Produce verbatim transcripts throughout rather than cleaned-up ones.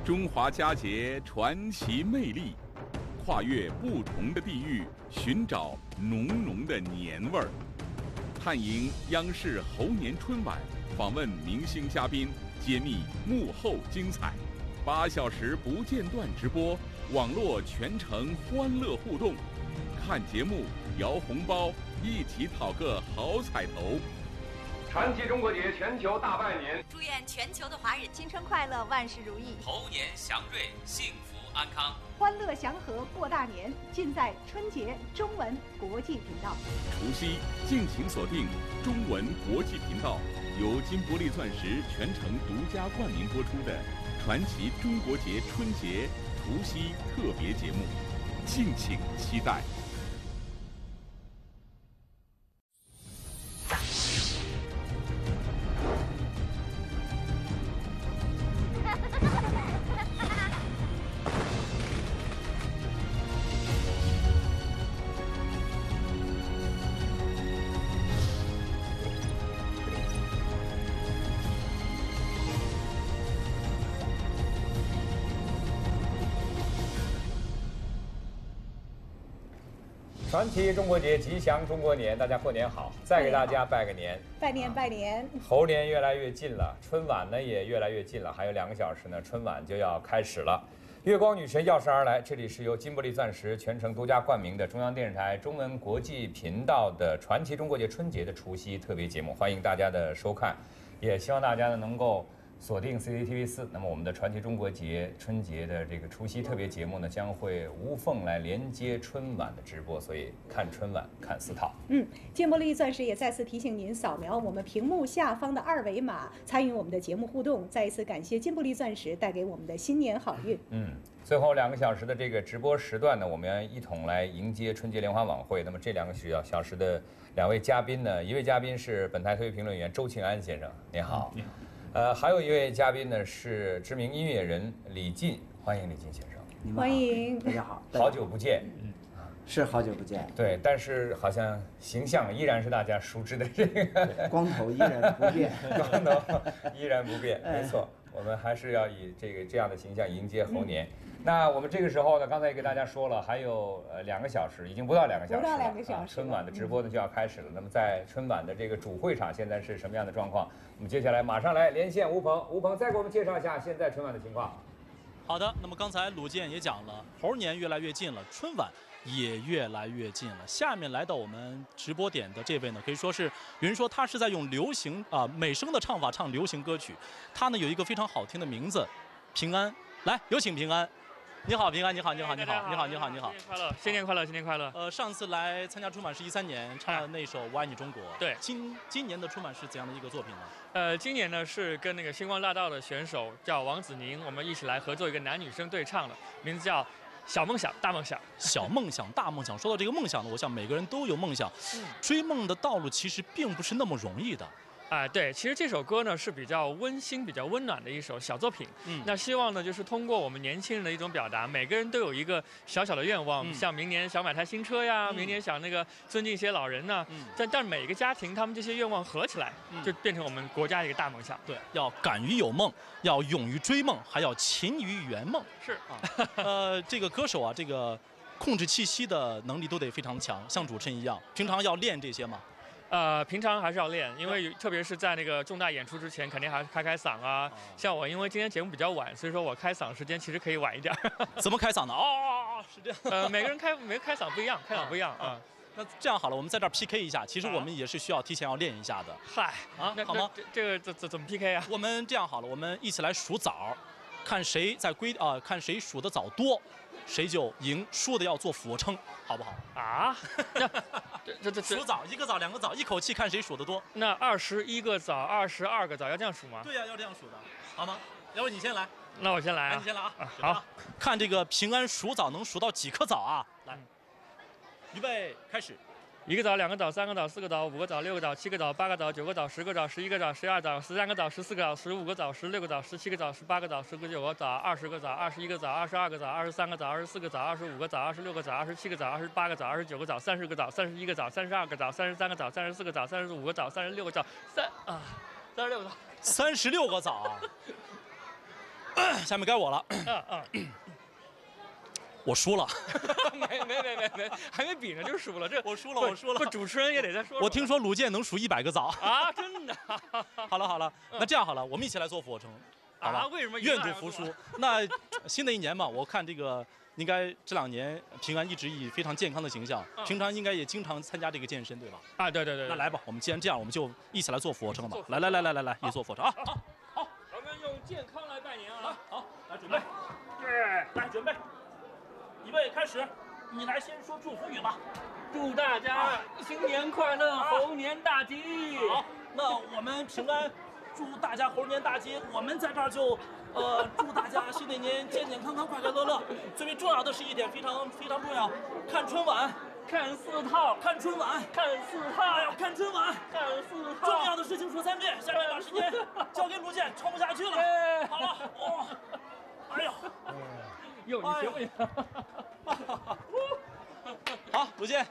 中华佳节传奇魅力，跨越不同的地域，寻找浓浓的年味儿。探营央视猴年春晚，访问明星嘉宾，揭秘幕后精彩。八小时不间断直播，网络全程欢乐互动。看节目，摇红包，一起讨个好彩头。 传奇中国节全球大拜年， 祝愿全球的华人新春快乐，万事如意， 猴年祥瑞，幸福安康， 欢乐祥和过大年，尽在春节中文国际频道。 除夕敬请锁定中文国际频道，由金伯利钻石全程独家冠名播出的传奇中国节春节除夕特别节目，敬请期待。 传奇中国节，吉祥中国年，大家过年好！再给大家拜个年， 拜年拜年。 猴年越来越近了，春晚呢也越来越近了，还有两个小时呢，春晚就要开始了。月光女神钥匙而来，这里是由金伯利钻石全程独家冠名的中央电视台中文国际频道的传奇中国节春节的除夕特别节目，欢迎大家的收看，也希望大家呢能够锁定 C C T V 四，那么我们的传奇中国节春节的这个除夕特别节目呢，将会无缝来连接春晚的直播，所以看春晚看四套。 嗯，金伯利钻石也再次提醒您，扫描我们屏幕下方的二维码，参与我们的节目互动。再一次感谢金伯利钻石带给我们的新年好运。 嗯，最后两个小时的这个直播时段呢，我们一同来迎接春节联欢晚会。那么这两个小时的两位嘉宾呢，一位嘉宾是本台特约评论员周庆安先生，您好。你好。呃，还有一位嘉宾呢是知名音乐人李进，欢迎李进先生。 欢迎， 大家好， 好久不见。 嗯，是好久不见。 对，但是好像形象依然是大家熟知的这个光头依然不变， 光头依然不变，没错，我们还是要以这个这样的形象迎接猴年。嗯，那我们这个时候呢，刚才也给大家说了，还有呃两个小时，已经不到两个小时了， 不到两个小时， 啊，春晚的直播呢就要开始了。那么在春晚的这个主会场现在是什么样的状况？我们接下来马上来连线吴鹏，吴鹏再给我们介绍一下现在春晚的情况。 好的，那么刚才鲁健也讲了，猴年越来越近了，春晚也越来越近了。下面来到我们直播点的这位呢，可以说是有人说他是在用流行啊、呃、美声的唱法唱流行歌曲，他呢有一个非常好听的名字，平安。来，有请平安。你好，平安，你好，你好，你好，你好，你好，你好， 新年快乐，新年快乐，新年快乐。 呃，上次来参加春晚是一三年，唱的那首《我爱你中国》。 对， 今今年的春晚是怎样的一个作品呢？ 呃，今年呢是跟那个星光大道的选手叫王子宁，我们一起来合作一个男女生对唱的，名字叫《小梦想大梦想》。 小梦想大梦想。说到这个梦想呢，我想每个人都有梦想，嗯、追梦的道路其实并不是那么容易的。 啊、呃，对，其实这首歌呢是比较温馨、比较温暖的一首小作品。嗯，那希望呢就是通过我们年轻人的一种表达，每个人都有一个小小的愿望，嗯、像明年想买台新车呀，嗯、明年想那个尊敬一些老人呢。嗯，但但每一个家庭他们这些愿望合起来，嗯、就变成我们国家一个大梦想。 对，要敢于有梦，要勇于追梦，还要勤于圆梦。 是啊，呃，这个歌手啊，这个控制气息的能力都得非常强，像主持人一样，平常要练这些吗？ 呃，平常还是要练，因为特别是在那个重大演出之前，肯定还是开开嗓啊。哦、像我，因为今天节目比较晚，所以说我开嗓时间其实可以晚一点。 怎么开嗓呢？哦，是这样。 呃，每个人开每个开嗓不一样，开嗓不一样啊。 那这样好了，我们在这儿 P K 一下。其实我们也是需要提前要练一下的。 嗨啊，好吗？ 这这个怎怎怎么 P K 啊？ 我们这样好了，我们一起来数枣，看谁在归啊、呃，看谁数的枣多。谁就赢，输的要做俯卧撑，好不好？ 啊？这这这数枣，一个枣，两个枣，一口气看谁数得多。 那二十一个枣，二十二个枣，要这样数吗？ 对呀、啊，要这样数的，好吗？要不你先来， 那我先来、啊哎，你先来啊。 啊好， 看这个平安数枣能数到几颗枣啊？来，嗯、预备，开始。 一个枣，两个枣，三个枣，四个枣，五个枣，六个枣，七个枣，八个枣，九个枣，十个枣，十一个枣，十二枣，十三个枣，十四个枣，十五个枣，十六个枣，十七个枣，十八个枣，十个九个枣，二十个枣，二十一个枣，二十二个枣，二十三个枣，二十四个枣，二十五个枣，二十六个枣，二十七个枣，二十八个枣，二十九个枣，三十个枣，三十一个枣，三十二个枣，三十三个枣，三十四个枣，三十五个枣，三十六个枣，三啊，三十六个枣， 三十六个枣啊！ 下面该我了。 嗯嗯， 我输了。 没没没没没，还没比呢就输了。这我输了，我输了。 不，主持人也得再说。 我听说鲁健能数一百个枣啊，真的。 好了好了，那这样好了，我们一起来做俯卧撑。 啊？为什么愿赌服输？那新的一年嘛，我看这个应该这两年平安一直以非常健康的形象，平常应该也经常参加这个健身，对吧？ 啊，对对对。 那来吧，我们既然这样，我们就一起来做俯卧撑吧。来来来来来来，一起做俯卧撑啊！ 好，好，我们用健康来拜年啊！ 好，来准备，来准备，预备开始，你来先说祝福语吧。 祝大家新年快乐，猴年大吉！ 好，那我们平安。祝大家猴年大吉！我们在这儿就，呃，祝大家新的一年健健康康、快快乐乐。最为重要的是一点非常非常重要，看春晚， 看四套， 看春晚， 看四套， 哎呀，看春晚， 看四套。 重要的事情说三遍，下面把时间交给鲁健，撑不下去了。好了，哇，哎呦， 哟，你行不行？ 好，鲁健。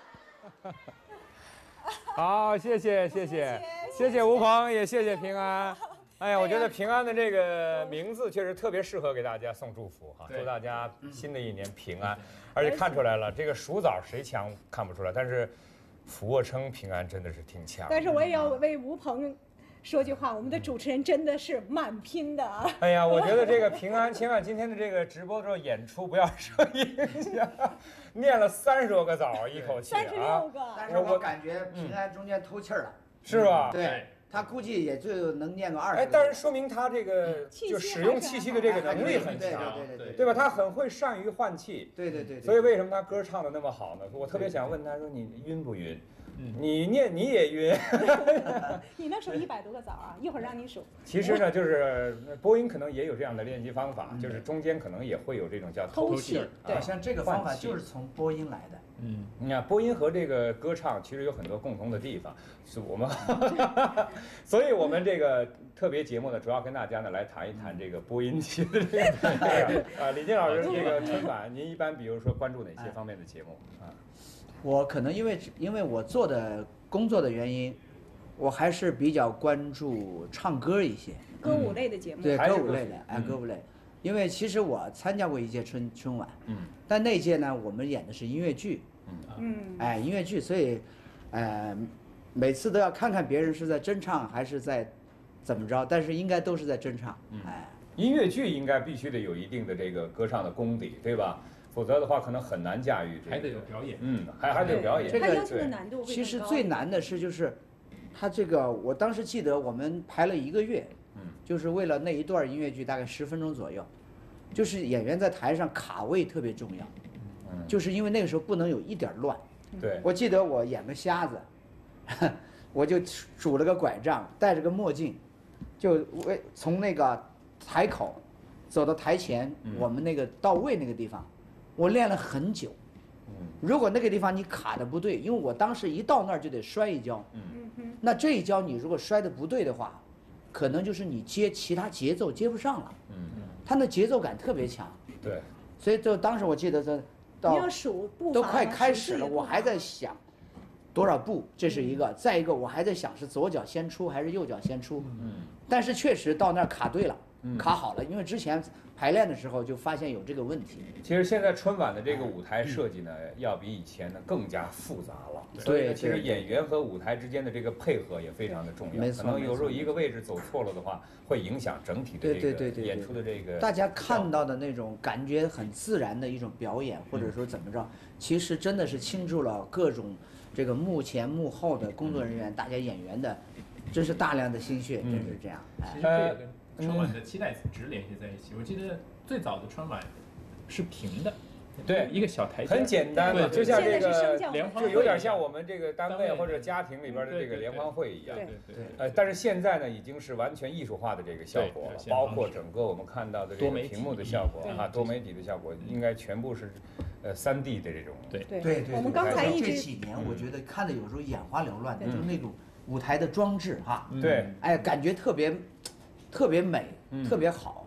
好，谢谢谢谢谢谢吴鹏，也谢谢平安。哎呀，我觉得平安的这个名字确实特别适合给大家送祝福哈，祝大家新的一年平安。而且看出来了，这个数枣谁强看不出来，但是俯卧撑平安真的是挺强。 但是我也要为吴鹏说句话，我们的主持人真的是蛮拼的啊！ 哎呀，我觉得这个平安，千万今天的这个直播的时候演出不要受影响。念了三十多个枣，一口气啊！ 三十六个。 但是我感觉平安中间偷气儿了， 是吧？ 对，他估计也就能念个二十。 哎，但是说明他这个就使用气息的这个能力很强， 对对对对吧？他很会善于换气。 对对对。 所以为什么他歌唱的那么好呢？我特别想问他说：“你晕不晕？”你念你也晕， 你能数一百多个枣啊？一会儿让你数。 其实呢，就是播音可能也有这样的练习方法，就是中间可能也会有这种叫偷气。 对，像这个方法就是从播音来的。 嗯，你看播音和这个歌唱其实有很多共同的地方，是我们，所以我们这个特别节目呢，主要跟大家呢来谈一谈这个播音期的这个啊，李健老师这个春晚，您一般比如说关注哪些方面的节目啊？ 我可能因为因为我做的工作的原因，我还是比较关注唱歌一些， 歌舞类的节目。 对，歌舞类的，哎，歌舞类。因为其实我参加过一届春春晚， 嗯， 但那届呢，我们演的是音乐剧， 嗯， 哎，音乐剧，所以，呃，每次都要看看别人是在真唱还是在怎么着，但是应该都是在真唱，哎， 音乐剧应该必须得有一定的这个歌唱的功底，对吧？否则的话，可能很难驾驭这个。 还得有表演， 嗯，还还得有表演。 这个它要求的难度会其实最难的是就是，他这个我当时记得我们排了一个月， 嗯， 就是为了那一段音乐剧，大概十分钟左右，就是演员在台上卡位特别重要， 嗯， 就是因为那个时候不能有一点乱。 对， 我记得我演个瞎子，我就拄了个拐杖，戴着个墨镜，就为从那个台口走到台前， 嗯、 我们那个到位那个地方。我练了很久，如果那个地方你卡的不对，因为我当时一到那儿就得摔一跤， 嗯， 那这一跤你如果摔的不对的话，可能就是你接其他节奏接不上了， 嗯， 他那节奏感特别强， 对， 所以就当时我记得这到你要数步都快开始了，我还在想多少步，这是一个，再一个我还在想是左脚先出还是右脚先出， 嗯， 但是确实到那儿卡对了，卡好了，因为之前排练的时候就发现有这个问题。 其实现在春晚的这个舞台设计呢，要比以前呢更加复杂了。所以呢，其实演员和舞台之间的这个配合也非常的重要。 没错， 可能有时候一个位置走错了的话，会影响整体的这个演出的这个。 大家看到的那种感觉很自然的一种表演，或者说怎么着，其实真的是倾注了各种这个幕前幕后的工作人员、大家演员的，真是大量的心血，真是这样。 其实这也跟春晚的期待值联系在一起。我记得最早的春晚是平的， 对， 一个小台阶， 很简单嘛，就像这个联欢， 就有点像我们这个单位或者家庭里边的这个联欢会一样。 对对对。 呃，但是现在呢，已经是完全艺术化的这个效果了，包括整个我们看到的这个屏幕的效果啊，多媒体的效果，应该全部是呃三 D 的这种。 对对对对。 我们刚才一直这几年，我觉得看的有时候眼花缭乱的，就是那种舞台的装置哈。 对。 哎，感觉特别特别美，特别好。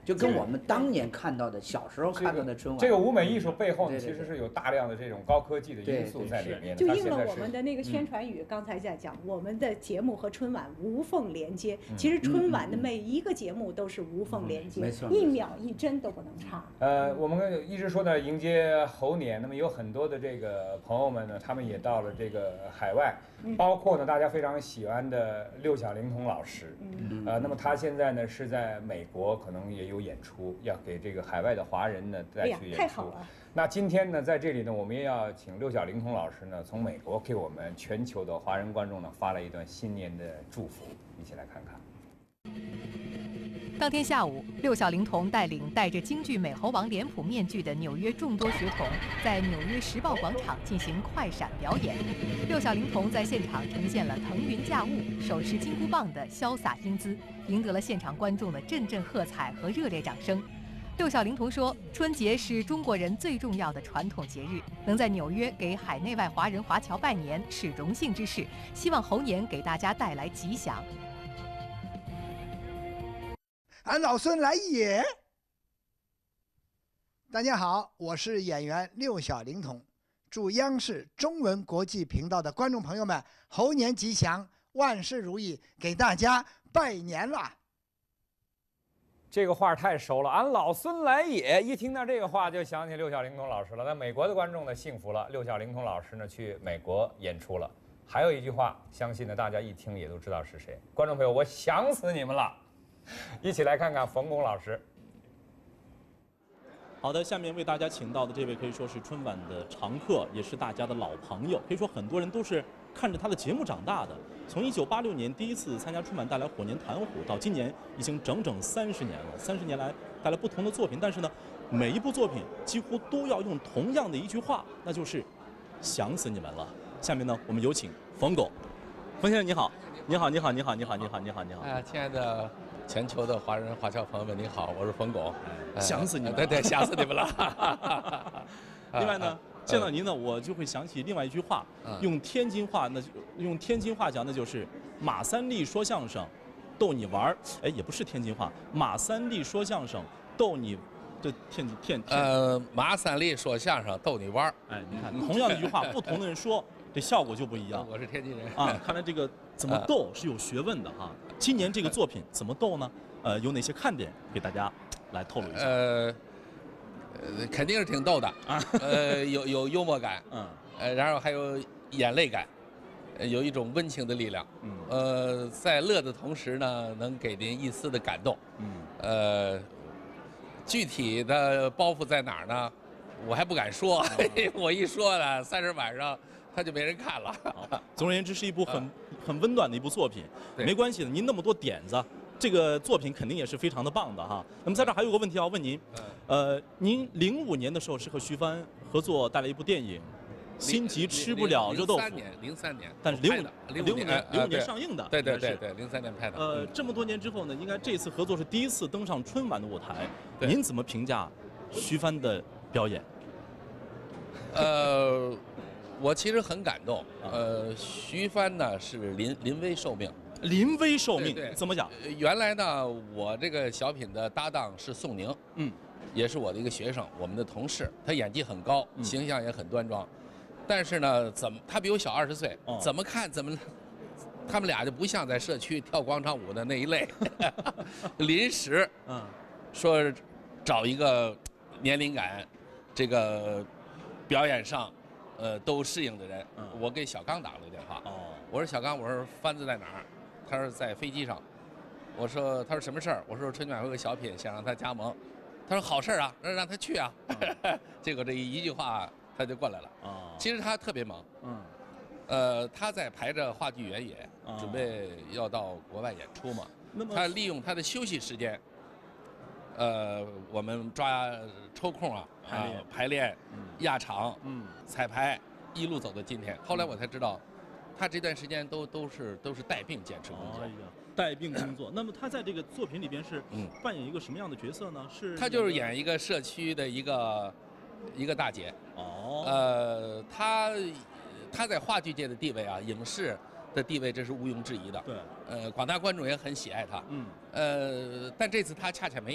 就跟我们当年看到的小时候看到的春晚。 这个舞美艺术背后呢，其实是有大量的这种高科技的因素在里面。 就应了我们的那个宣传语，刚才在讲，我们的节目和春晚无缝连接。其实春晚的每一个节目都是无缝连接，一秒一帧都不能差。 呃，我们一直说呢，迎接猴年，那么有很多的这个朋友们呢，他们也到了这个海外，包括呢大家非常喜欢的六小龄童老师，呃，那么他现在呢是在美国，可能也有演出，要给这个海外的华人呢带去演出。 太好了。 那今天呢，在这里呢，我们也要请六小龄童老师呢，从美国给我们全球的华人观众呢发了一段新年的祝福，一起来看看。 当天下午，六小龄童带领戴着京剧美猴王脸谱面具的纽约众多学童，在纽约时报广场进行快闪表演。六小龄童在现场呈现了腾云驾雾、手持金箍棒的潇洒英姿，赢得了现场观众的阵阵喝彩和热烈掌声。六小龄童说：“春节是中国人最重要的传统节日，能在纽约给海内外华人华侨拜年是荣幸之事，希望猴年给大家带来吉祥。” 俺老孙来也！大家好，我是演员六小龄童，祝央视中文国际频道的观众朋友们猴年吉祥，万事如意，给大家拜年啦！ 这个话太熟了，俺老孙来也！一听到这个话，就想起六小龄童老师了。那美国的观众呢，幸福了，六小龄童老师呢去美国演出了。还有一句话，相信呢大家一听也都知道是谁。观众朋友，我想死你们了！一起来看看冯巩老师。 好的，下面为大家请到的这位可以说是春晚的常客，也是大家的老朋友。可以说很多人都是看着他的节目长大的。从一九八六年第一次参加春晚带来火年弹虎，到今年已经整整三十年了。三十年来带来不同的作品，但是呢，每一部作品几乎都要用同样的一句话，那就是“想死你们了”。下面呢，我们有请冯巩。冯先生你好，你好，你好，你好，你好，你好，你好，你好。 哎，亲爱的全球的华人华侨朋友们，你好，我是冯巩。 想死你们了！ 对对，想死你们了。 另外呢，见到您呢，我就会想起另外一句话，用天津话，那就用天津话讲，那就是马三立说相声，逗你玩儿。哎，也不是天津话，马三立说相声，逗你，这天津天。 呃，马三立说相声，逗你玩儿。 哎，你看，同样的一句话，不同的人说，这效果就不一样。 我是天津人啊，看来这个怎么逗是有学问的哈。今年这个作品怎么逗呢？呃，有哪些看点给大家来透露一下？ 呃，呃，肯定是挺逗的啊，呃，有有幽默感，嗯，呃，然后还有眼泪感，呃，有一种温情的力量，嗯，呃，在乐的同时呢，能给您一丝的感动，嗯，呃，具体的包袱在哪儿呢？我还不敢说，啊、我一说呢，三十晚上他就没人看了。 总而言之，是一部很、很温暖的一部作品。没关系的，您那么多点子，这个作品肯定也是非常的棒的哈。那么在这儿还有个问题要问您，呃，您零五年的时候是和徐帆合作带来一部电影《心急吃不了热豆腐》。 零三年，零三年， 但是零五零五年零五年上映的。 对对对对，零三年拍的。 呃，这么多年之后呢，应该这次合作是第一次登上春晚的舞台。您怎么评价徐帆的表演？ 呃，我其实很感动。呃，徐帆呢是临临危受命。 临危受命， 对对怎么讲？ 原来呢，我这个小品的搭档是宋宁，嗯，也是我的一个学生，我们的同事。他演技很高，嗯、形象也很端庄。但是呢，怎么他比我小二十岁，哦、怎么看怎么，他们俩就不像在社区跳广场舞的那一类。临时，嗯，说找一个年龄感，这个。表演上，呃，都适应的人，嗯、我给小刚打了个电话。哦，我说小刚，我说帆子在哪儿？他说在飞机上。我说，他说什么事儿？我说春晚会有个小品，想让他加盟。他说好事儿啊，让让他去啊。嗯、结果这一句话他就过来了。哦，其实他特别忙。嗯，呃，他在排着话剧原野，哦、准备要到国外演出嘛。那么他利用他的休息时间。呃，我们抓抽空啊， 排练、 啊、排练、压场、嗯、彩排，一路走到今天。后来我才知道，他这段时间都都是都是带病坚持工作。哎呀， 带病工作。那么他在这个作品里边是扮演一个什么样的角色呢？是他就是演一个社区的一个一个大姐。哦。呃，他他在话剧界的地位啊，影视的地位这是毋庸置疑的。 对。 呃，广大观众也很喜爱他。嗯。呃，但这次他恰恰没演。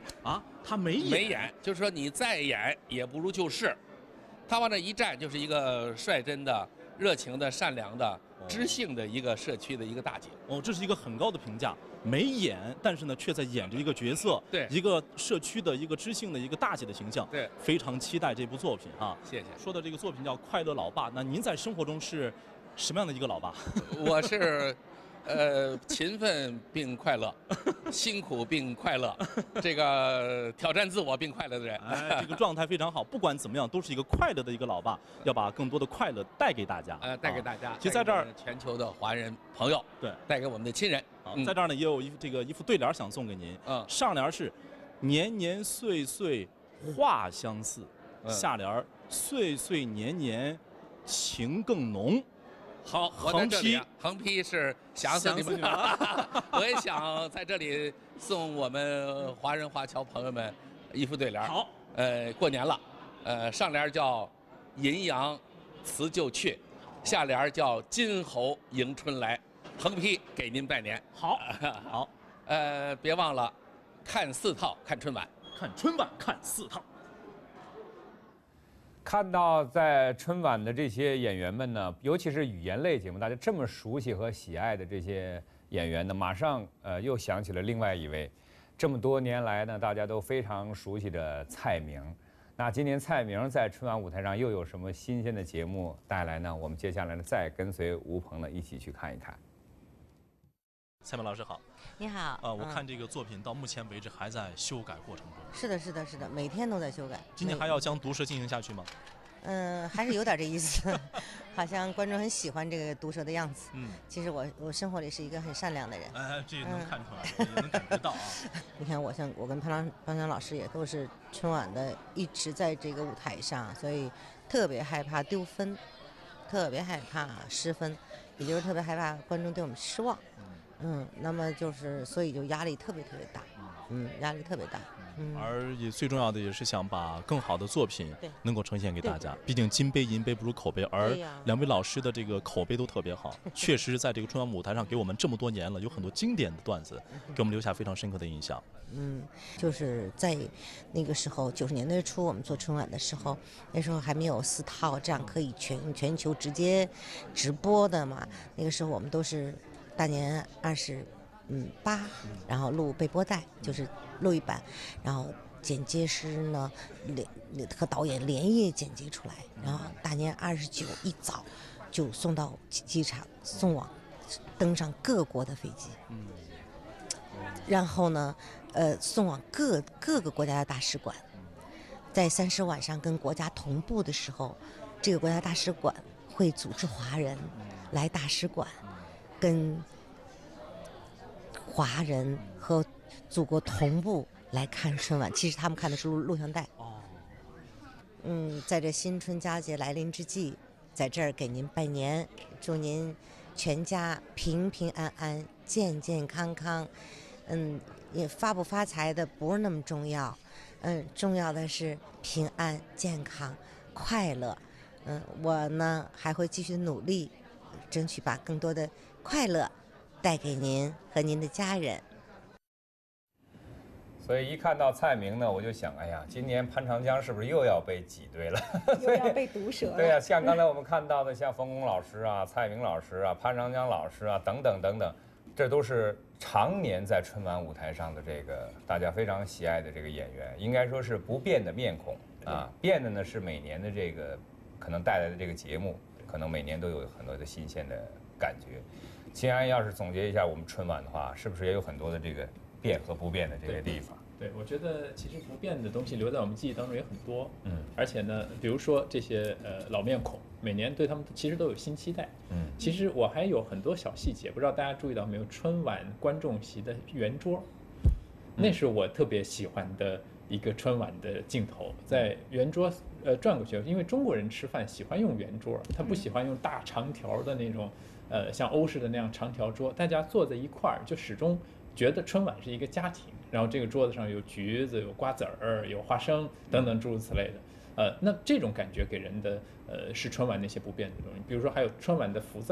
啊，他没演， 没演，就是说你再演也不如就是。他往那一站，就是一个率真的、热情的、善良的、知性的一个社区的一个大姐。 哦，这是一个很高的评价。没演，但是呢，却在演着一个角色， 对， 一个社区的一个知性的一个大姐的形象， 对， 非常期待这部作品啊！ 谢谢。 说的这个作品叫《快乐老爸》，那您在生活中是什么样的一个老爸？ 我是。呃，勤奋并快乐，辛苦并快乐，这个挑战自我并快乐的人， 哎，这个状态非常好。不管怎么样，都是一个快乐的一个老爸，要把更多的快乐带给大家。 呃，带给大家。 其实在这儿， 全球的华人朋友， 对， 带给我们的亲人。 好，在这儿呢，也有一这个一副对联想送给您。 嗯， 上联是“年年岁岁话相似”，下联“岁岁年年情更浓”。 好，我在这里横批是想死你们了。我也想在这里送我们华人华侨朋友们一副对联。 好， 呃，过年了，呃，上联叫银阳辞旧雀，下联叫金猴迎春来。横批给您拜年。 好，好， 呃，别忘了看四套，看春晚， 看春晚看四套。 看到在春晚的这些演员们呢，尤其是语言类节目，大家这么熟悉和喜爱的这些演员呢，马上呃又想起了另外一位，这么多年来呢，大家都非常熟悉的蔡明。那今年蔡明在春晚舞台上又有什么新鲜的节目带来呢？我们接下来呢，再跟随吴鹏呢一起去看一看。 蔡明老师好。 你好。 呃，我看这个作品到目前为止还在修改过程中。 是的，是的，是的，每天都在修改。 今年还要将毒舌进行下去吗？ 嗯，还是有点这意思，好像观众很喜欢这个毒舌的样子。嗯，其实我我生活里是一个很善良的人。 哎，这也能看出来，嗯、也能感觉到啊。 你看，我像我跟潘长潘长老师也都是春晚的，一直在这个舞台上，所以特别害怕丢分，特别害怕失分，也就是特别害怕观众对我们失望。嗯，那么就是所以就压力特别特别大。嗯，压力特别大。嗯， 而也最重要的也是想把更好的作品能够呈现给大家。毕竟金杯银杯不如口碑，而两位老师的这个口碑都特别好，确实在这个春晚舞台上给我们这么多年了，有很多经典的段子，给我们留下非常深刻的印象。 嗯，就是在那个时候九十年代初我们做春晚的时候，那时候还没有四套这样可以全全球直接直播的嘛。那个时候我们都是大年二十。嗯，八，然后录备播带，就是录一版，然后剪接师呢连和导演连夜剪辑出来，然后大年二十九一早就送到机场，送往登上各国的飞机，嗯，然后呢，呃，送往各各个国家的大使馆，在三十晚上跟国家同步的时候，这个国家大使馆会组织华人来大使馆跟华人和祖国同步来看春晚，其实他们看的是录录像带。哦。嗯，在这新春佳节来临之际，在这儿给您拜年，祝您全家平平安安、健健康康。嗯，也发不发财的不是那么重要，嗯，重要的是平安、健康、快乐。嗯，我呢还会继续努力，争取把更多的快乐带给您和您的家人。 所以一看到蔡明呢，我就想，哎呀，今年潘长江是不是又要被挤兑了？ 又要被毒舌了。 对呀、啊，像刚才我们看到的，像冯巩老师啊、蔡明老师啊、潘长江老师啊等等等等，这都是常年在春晚舞台上的这个大家非常喜爱的这个演员，应该说是不变的面孔啊，变的呢是每年的这个可能带来的这个节目，可能每年都有很多的新鲜的感觉。秦安要是总结一下我们春晚的话，是不是也有很多的这个变和不变的这个地方？ 对，我觉得其实不变的东西留在我们记忆当中也很多。嗯，而且呢，比如说这些呃老面孔，每年对他们其实都有新期待。嗯，其实我还有很多小细节，不知道大家注意到没有？春晚观众席的圆桌，那是我特别喜欢的一个春晚的镜头，在圆桌呃转过去，因为中国人吃饭喜欢用圆桌，他不喜欢用大长条的那种。呃，像欧式的那样长条桌，大家坐在一块儿，就始终觉得春晚是一个家庭。然后这个桌子上有橘子、有瓜子儿、有花生等等诸如此类的。呃，那这种感觉给人的呃是春晚那些不变的东西。比如说还有春晚的福字儿，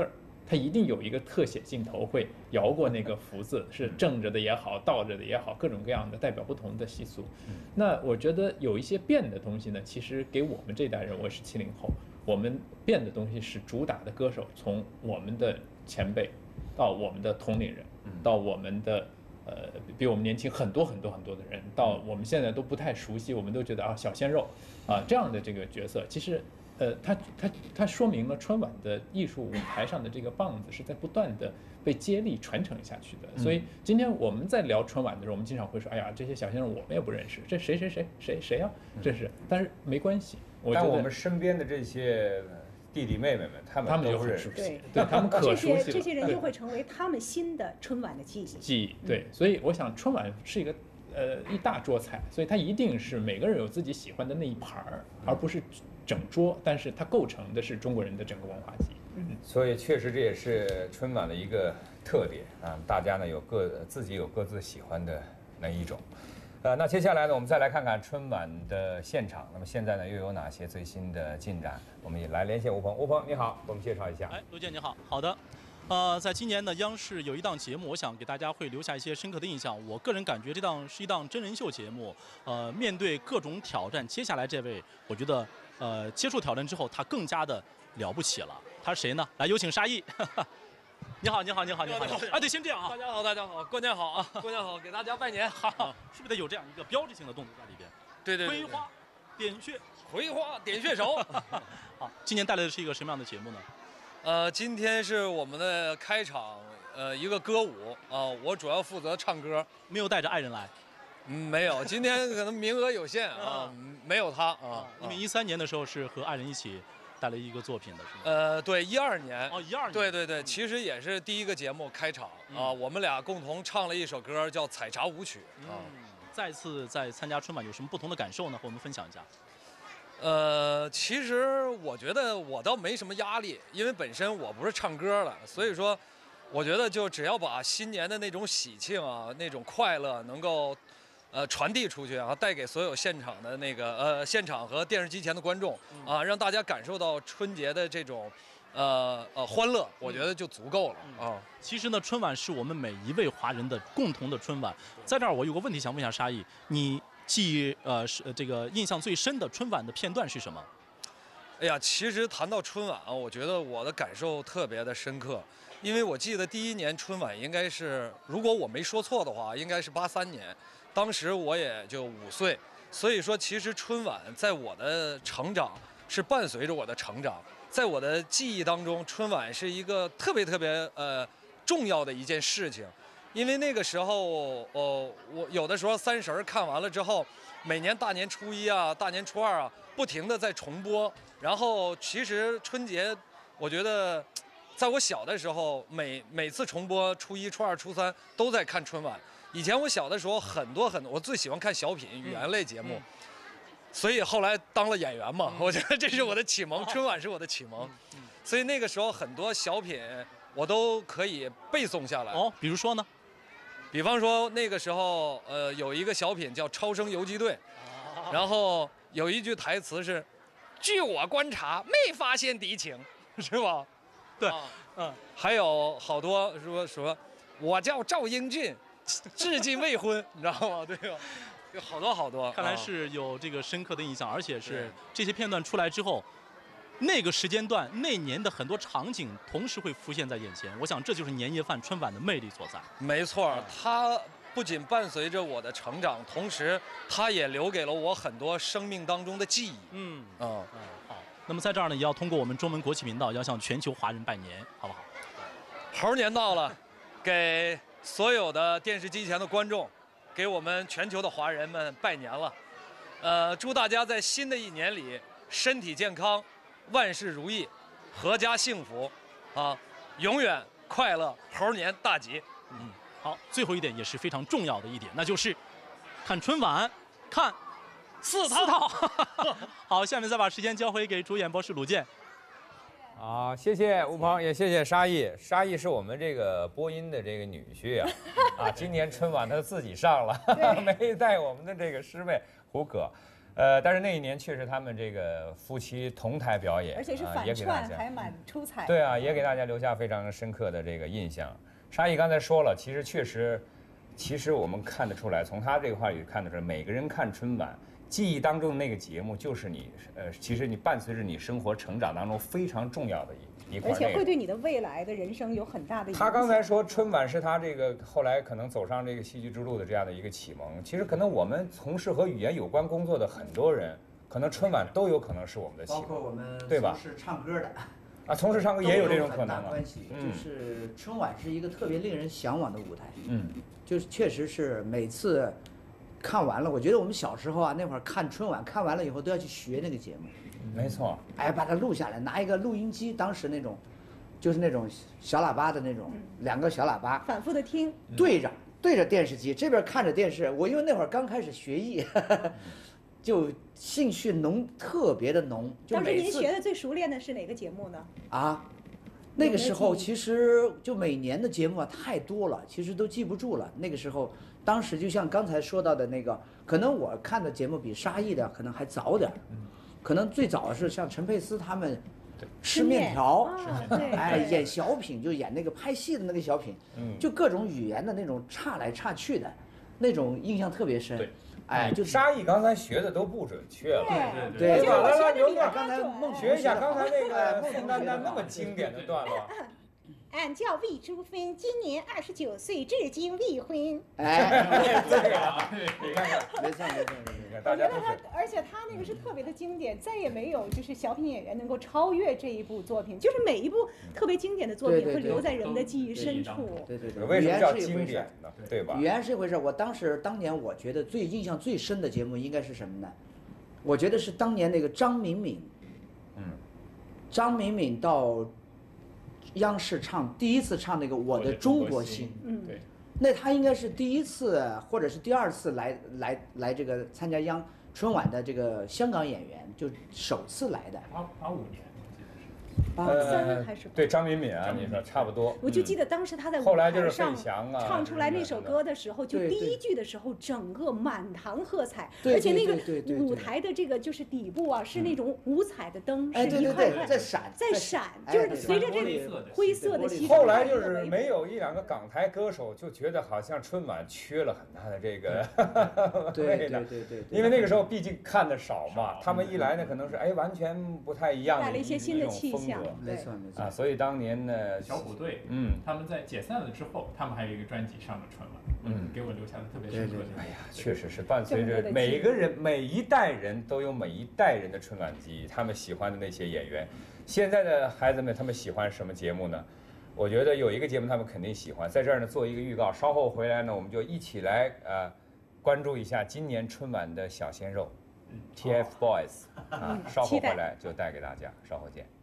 它一定有一个特写镜头会摇过那个福字，是正着的也好，倒着的也好，各种各样的代表不同的习俗。那我觉得有一些变的东西呢，其实给我们这代人，我是七零后，我们变的东西是主打的歌手，从我们的前辈到我们的同龄人，到我们的呃比我们年轻很多很多很多的人，到我们现在都不太熟悉，我们都觉得啊小鲜肉啊这样的这个角色，其实。呃，它它它说明了春晚的艺术舞台上的这个棒子是在不断的被接力传承下去的。所以今天我们在聊春晚的时候，我们经常会说，哎呀，这些小鲜肉我们也不认识，这谁谁谁谁谁呀、啊？这是，但是没关系。我觉得但我们身边的这些弟弟妹妹们，他们他们就很熟悉， 对他们可熟悉了。 这些这些人就会成为他们新的春晚的记忆。 记忆对，所以我想春晚是一个。呃，一大桌菜，所以它一定是每个人有自己喜欢的那一盘儿，而不是整桌。但是它构成的是中国人的整个文化记忆。 嗯，所以确实这也是春晚的一个特点啊，大家呢有各自己有各自喜欢的那一种。呃，那接下来呢，我们再来看看春晚的现场。那么现在呢，又有哪些最新的进展？我们也来连线吴鹏。吴鹏，你好，给我们介绍一下。 哎，卢健你好，好的。呃，在今年呢，央视有一档节目，我想给大家会留下一些深刻的印象。我个人感觉这档是一档真人秀节目。呃，面对各种挑战，接下来这位，我觉得，呃，接受挑战之后，他更加的了不起了。他是谁呢？来，有请沙溢。你好，你好，你好，你好，你好。啊，对，先这样啊。 大家好，大家好，过年好啊，过年好，给大家拜年。 哈哈，是不是得有这样一个标志性的动作在里边？ 对对。 葵花点穴， 葵花点穴手。 好，今年带来的是一个什么样的节目呢？ 呃，今天是我们的开场，呃，一个歌舞啊、呃，我主要负责唱歌， 没有带着爱人来， 嗯，没有，今天可能名额有限啊，没有他啊。 因为一三年的时候是和爱人一起带来一个作品的是吗？ 呃，对，一二年。 哦，一二年。 对对对，其实也是第一个节目开场啊、呃，我们俩共同唱了一首歌叫《采茶舞曲》啊。 嗯，再次在参加春晚有什么不同的感受呢？和我们分享一下。 呃，其实我觉得我倒没什么压力，因为本身我不是唱歌的，所以说，我觉得就只要把新年的那种喜庆啊，那种快乐能够，呃，传递出去啊，带给所有现场的那个呃现场和电视机前的观众啊，让大家感受到春节的这种，呃呃欢乐，我觉得就足够了啊。 其实呢，春晚是我们每一位华人的共同的春晚。在这儿，我有个问题想问一下沙溢，你。记呃是这个印象最深的春晚的片段是什么？ 哎呀，其实谈到春晚啊，我觉得我的感受特别的深刻，因为我记得第一年春晚应该是，如果我没说错的话，应该是八三年，当时我也就五岁，所以说其实春晚在我的成长是伴随着我的成长，在我的记忆当中，春晚是一个特别特别呃重要的一件事情。因为那个时候，哦，我有的时候三十儿看完了之后，每年大年初一啊、大年初二啊，不停的在重播。然后其实春节，我觉得，在我小的时候，每每次重播初一、初二、初三都在看春晚。以前我小的时候很多很多，我最喜欢看小品、语言类节目，所以后来当了演员嘛。我觉得这是我的启蒙，春晚是我的启蒙。所以那个时候很多小品我都可以背诵下来。 哦，比如说呢？ 比方说那个时候，呃，有一个小品叫《超生游击队》，然后有一句台词是：“据我观察，没发现敌情，是吧？” 对， 嗯，还有好多说说，我叫赵英俊，至今未婚，你知道吗？对吧？有好多好多。 看来是有这个深刻的印象，而且是这些片段出来之后。那个时间段，那年的很多场景同时会浮现在眼前，我想这就是年夜饭春晚的魅力所在。 没错，它不仅伴随着我的成长，同时它也留给了我很多生命当中的记忆。 嗯嗯嗯，好。那么在这儿呢，也要通过我们中文国际频道，要向全球华人拜年，好不好？ 猴年到了，给所有的电视机前的观众，给我们全球的华人们拜年了。呃，祝大家在新的一年里身体健康。万事如意，阖家幸福，啊，永远快乐，猴年大吉。 嗯，好，最后一点也是非常重要的一点，那就是看春晚，看四套。四套好，下面再把时间交回给主演播室鲁健。 好，谢谢吴鹏，也谢谢沙溢。沙溢是我们这个播音的这个女婿啊，啊，今年春晚他自己上了，没带我们的这个师妹胡可。 呃，但是那一年确实他们这个夫妻同台表演， 而且是啊反也给大家串，还蛮出彩。 对啊，也给大家留下非常深刻的这个印象。沙溢刚才说了，其实确实，其实我们看得出来，从他这个话里看得出来，每个人看春晚，记忆当中的那个节目，就是你呃，其实你伴随着你生活成长当中非常重要的一一块内容。 而且会对你的未来的人生有很大的影响。 他刚才说春晚是他这个后来可能走上这个戏剧之路的这样的一个启蒙。其实可能我们从事和语言有关工作的很多人，可能春晚都有可能是我们的启蒙， 包括我们对吧？ 从事唱歌的。 啊，从事唱歌也有这种可能吗？关系， 嗯、 就是春晚是一个特别令人向往的舞台。 嗯， 就是确实是每次看完了，我觉得我们小时候啊，那会儿看春晚，看完了以后都要去学那个节目。 没错。 哎，把它录下来，拿一个录音机，当时那种，就是那种小喇叭的那种，嗯、两个小喇叭， 反复的听， 对着对着电视机，这边看着电视。我因为那会儿刚开始学艺。呵呵就兴趣浓，特别的浓。就当时您学的最熟练的是哪个节目呢？ 啊，那个时候其实就每年的节目啊太多了，其实都记不住了。那个时候，当时就像刚才说到的那个，可能我看的节目比沙溢的可能还早点，可能最早是像陈佩斯他们吃面条，哎，演小品就演那个拍戏的那个小品，就各种语言的那种岔来岔去的，那种印象特别深。哎，就沙溢刚才学的都不准确了， 对对对吧？来来，刘乐， 刚才孟学一下刚才那个宋丹丹那么经典的段落。 俺叫魏淑芬，今年二十九岁，至今未婚。 哎， 对啊，你看看， 没错没错没错， 大家都是。而且他那个是特别的经典，再也没有就是小品演员能够超越这一部作品。就是每一部特别经典的作品会留在人们的记忆深处。 对对对， 为什么叫经典呢？对吧？ 语言是一回事。我当时当年我觉得最印象最深的节目应该是什么呢？我觉得是当年那个张敏敏，嗯，张敏敏到央视唱第一次唱那个《我的中国心》， 嗯，对， 那他应该是第一次或者是第二次来来来这个参加央春晚的这个香港演员，就首次来的。 八八五年。 八三还是对张敏敏啊，你说差不多。 我就记得当时他在后来就是上费翔啊唱出来那首歌的时候，就第一句的时候，整个满堂喝彩，而且那个舞台的这个就是底部啊是那种五彩的灯，是一块块在闪在闪，就是随着这个灰色的系统。 后来就是没有一两个港台歌手，就觉得好像春晚缺了很大的这个对对对对， 因为那个时候毕竟看的少嘛，他们一来呢可能是哎完全不太一样的， 带了一些新的气象。 没错没错啊，所以当年呢， 小虎队， 嗯， 他们在解散了之后，他们还有一个专辑上了春晚，嗯，给我留下了特别深刻的。 哎呀，确实是伴随着每一个人、每一代人都有每一代人的春晚记忆，他们喜欢的那些演员。现在的孩子们，他们喜欢什么节目呢？我觉得有一个节目他们肯定喜欢，在这儿呢做一个预告，稍后回来呢，我们就一起来呃关注一下今年春晚的小鲜肉 ，T F Boys 啊，稍后回来就带给大家，稍后见。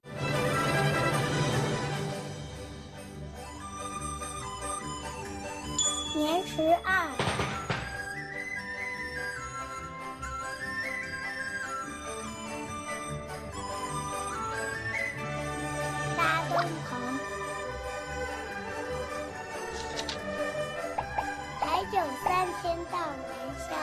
年十二，搭灯棚，还有三天到元宵。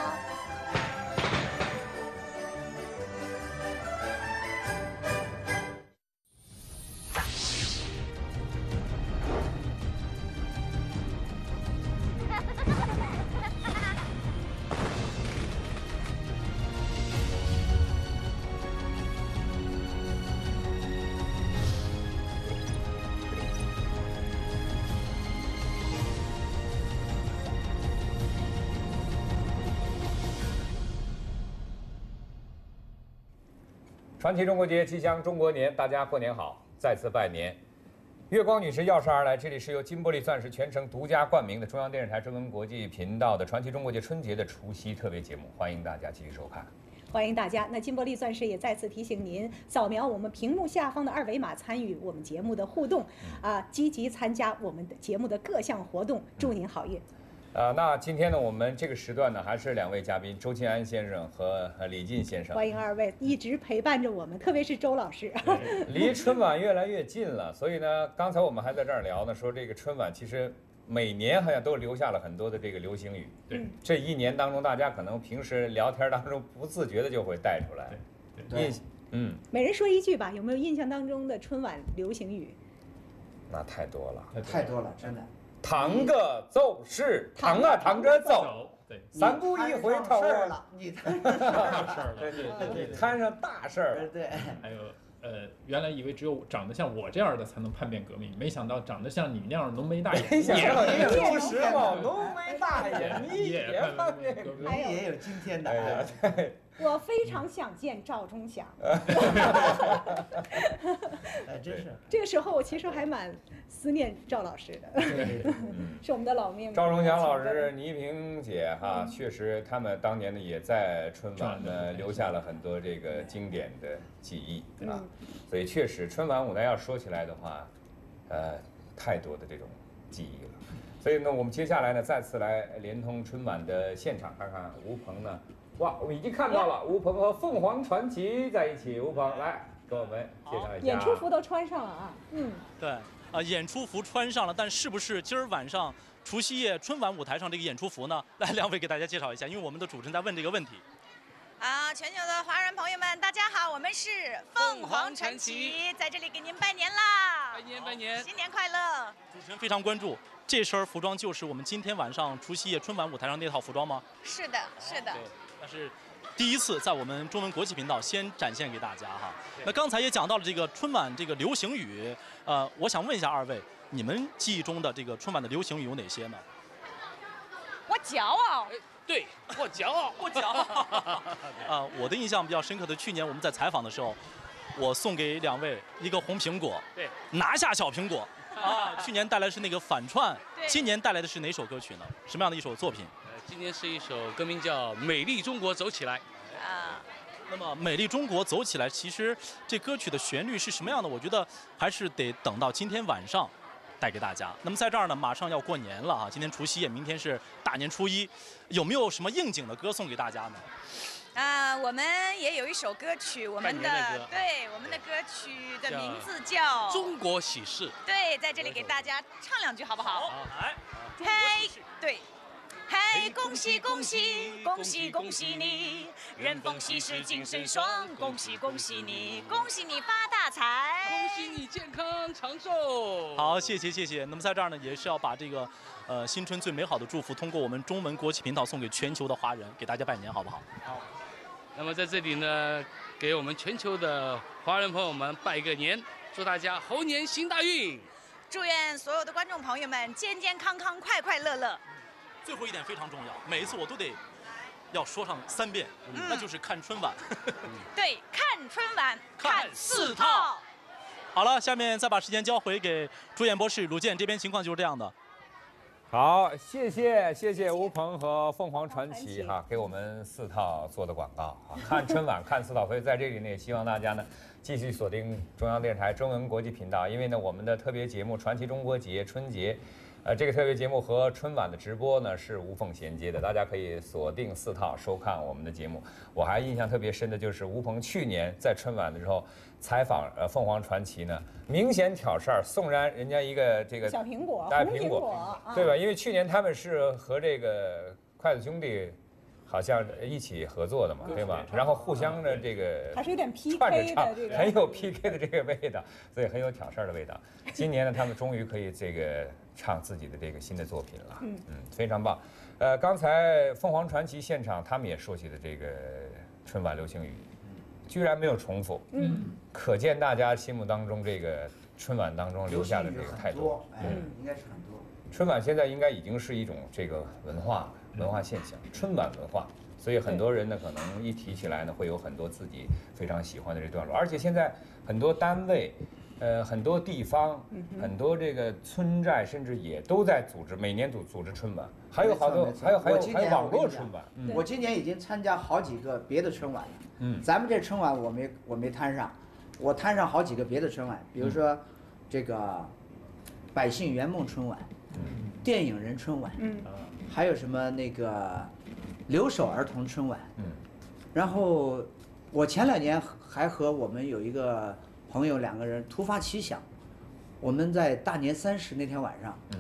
传奇中国节，吉祥中国年，大家过年好，再次拜年。月光女士钥匙而来，这里是由金玻璃钻石全程独家冠名的中央电视台中文国际频道的传奇中国节春节的除夕特别节目，欢迎大家继续收看。 欢迎大家。那金玻璃钻石也再次提醒您，扫描我们屏幕下方的二维码，参与我们节目的互动，啊，积极参加我们的节目的各项活动，祝您好运。 啊，那今天呢，我们这个时段呢，还是两位嘉宾，周庆安先生和李进先生。 欢迎二位一直陪伴着我们，特别是周老师。 离春晚越来越近了，所以呢，刚才我们还在这儿聊呢，说这个春晚其实每年好像都留下了很多的这个流行语。 对， 这一年当中，大家可能平时聊天当中不自觉的就会带出来。 对， 印嗯， 每人说一句吧，有没有印象当中的春晚流行语？ 那太多了， 太多了，真的。 堂个奏事，堂啊堂着走。 对， 三步一回头了，你摊上事儿了，对对对对， 摊上大事儿了。 对， 还有呃，原来以为只有长得像我这样的才能叛变革命，没想到长得像你那样浓眉大眼， 没想到也有时髦，浓眉大眼，你也叛变革命， 你也有今天的。 哎呀，对。 我非常想见赵忠祥。 哎，真是。 这个时候我其实还蛮思念赵老师的，是我们的老面孔。 赵忠祥老师、倪萍姐哈，确实他们当年呢也在春晚呢留下了很多这个经典的记忆啊，所以确实春晚舞台要说起来的话，呃，太多的这种记忆了。所以呢，我们接下来呢再次来连通春晚的现场，看看吴鹏呢。哇，我们已经看到了吴鹏和凤凰传奇在一起。吴鹏来给我们介绍一下。 演出服都穿上了啊，嗯， 对，啊，演出服穿上了，但是不是今儿晚上除夕夜春晚舞台上这个演出服呢？来，两位给大家介绍一下，因为我们的主持人在问这个问题。 啊，全球的华人朋友们，大家好，我们是凤凰传奇，在这里给您拜年啦！ 拜年拜年， 新年快乐！ 主持人非常关注。这身服装就是我们今天晚上除夕夜春晚舞台上那套服装吗？ 是的，是的。 对，那是第一次在我们中文国际频道先展现给大家哈。那刚才也讲到了这个春晚这个流行语，呃，我想问一下二位，你们记忆中的这个春晚的流行语有哪些呢？ 我骄傲。 对，我骄傲， 我骄傲。啊，我的印象比较深刻的，去年我们在采访的时候，我送给两位一个红苹果， 对， 拿下小苹果。啊，去年带来的是那个反串，今年带来的是哪首歌曲呢？什么样的一首作品？ 呃，今年是一首歌名叫《美丽中国走起来》。 啊，那么《美丽中国走起来》，其实这歌曲的旋律是什么样的？我觉得还是得等到今天晚上带给大家。那么在这儿呢，马上要过年了啊，今天除夕夜，明天是大年初一，有没有什么应景的歌送给大家呢？ 啊，我们也有一首歌曲，我们的对我们的歌曲的名字叫 《中国喜事》。 对，在这里给大家唱两句好不好？ 好，来， 嘿，对。嘿，恭喜恭喜恭喜恭喜你，人逢喜事精神爽，恭喜恭喜你，恭喜你发大财， 恭喜你健康长寿。 好，谢谢谢谢。那么在这儿呢，也是要把这个呃新春最美好的祝福，通过我们中文国际频道送给全球的华人，给大家拜年，好不好？ 好。那么在这里呢，给我们全球的华人朋友们拜个年，祝大家猴年行大运。 祝愿所有的观众朋友们健健康康、快快乐乐。 最后一点非常重要，每一次我都得要说上三遍，嗯、那就是看春晚。 对，看春晚， 看四套。好了，下面再把时间交回给主演播室鲁健，这边情况就是这样的。 好，谢谢谢谢吴鹏和凤凰传奇哈，给我们四套做的广告啊，看春晚看四套，所以在这里呢，也希望大家呢继续锁定中央电视台中文国际频道，因为呢我们的特别节目《传奇中国节》春节。呃，这个特别节目和春晚的直播呢是无缝衔接的，大家可以锁定四套收看我们的节目。我还印象特别深的就是吴鹏去年在春晚的时候采访呃凤凰传奇呢，明显挑事儿，送然人家一个这个小苹果， 大苹果，对吧？因为去年他们是和这个筷子兄弟好像一起合作的嘛，对吧？然后互相的这个还是有点 P K 的这个， 很有 P K 的这个味道，所以很有挑事儿的味道。今年呢，他们终于可以这个唱自己的这个新的作品了，嗯嗯，非常棒。呃，刚才凤凰传奇现场他们也说起的这个春晚流行语，居然没有重复，嗯，可见大家心目当中这个春晚当中留下的这个态度， 嗯，应该是很多。 春晚现在应该已经是一种这个文化文化现象，春晚文化。所以很多人呢，可能一提起来呢，会有很多自己非常喜欢的这段落。而且现在很多单位，呃，很多地方，很多这个村寨，甚至也都在组织每年组组织春晚，还有好多，还有还有还有网络春晚。 我今年已经参加好几个别的春晚了。嗯，咱们这春晚我没我没摊上，我摊上好几个别的春晚，比如说这个百姓圆梦春晚，电影人春晚，嗯，还有什么那个留守儿童春晚，嗯，然后我前两年还和我们有一个朋友两个人突发奇想，我们在大年三十那天晚上，嗯，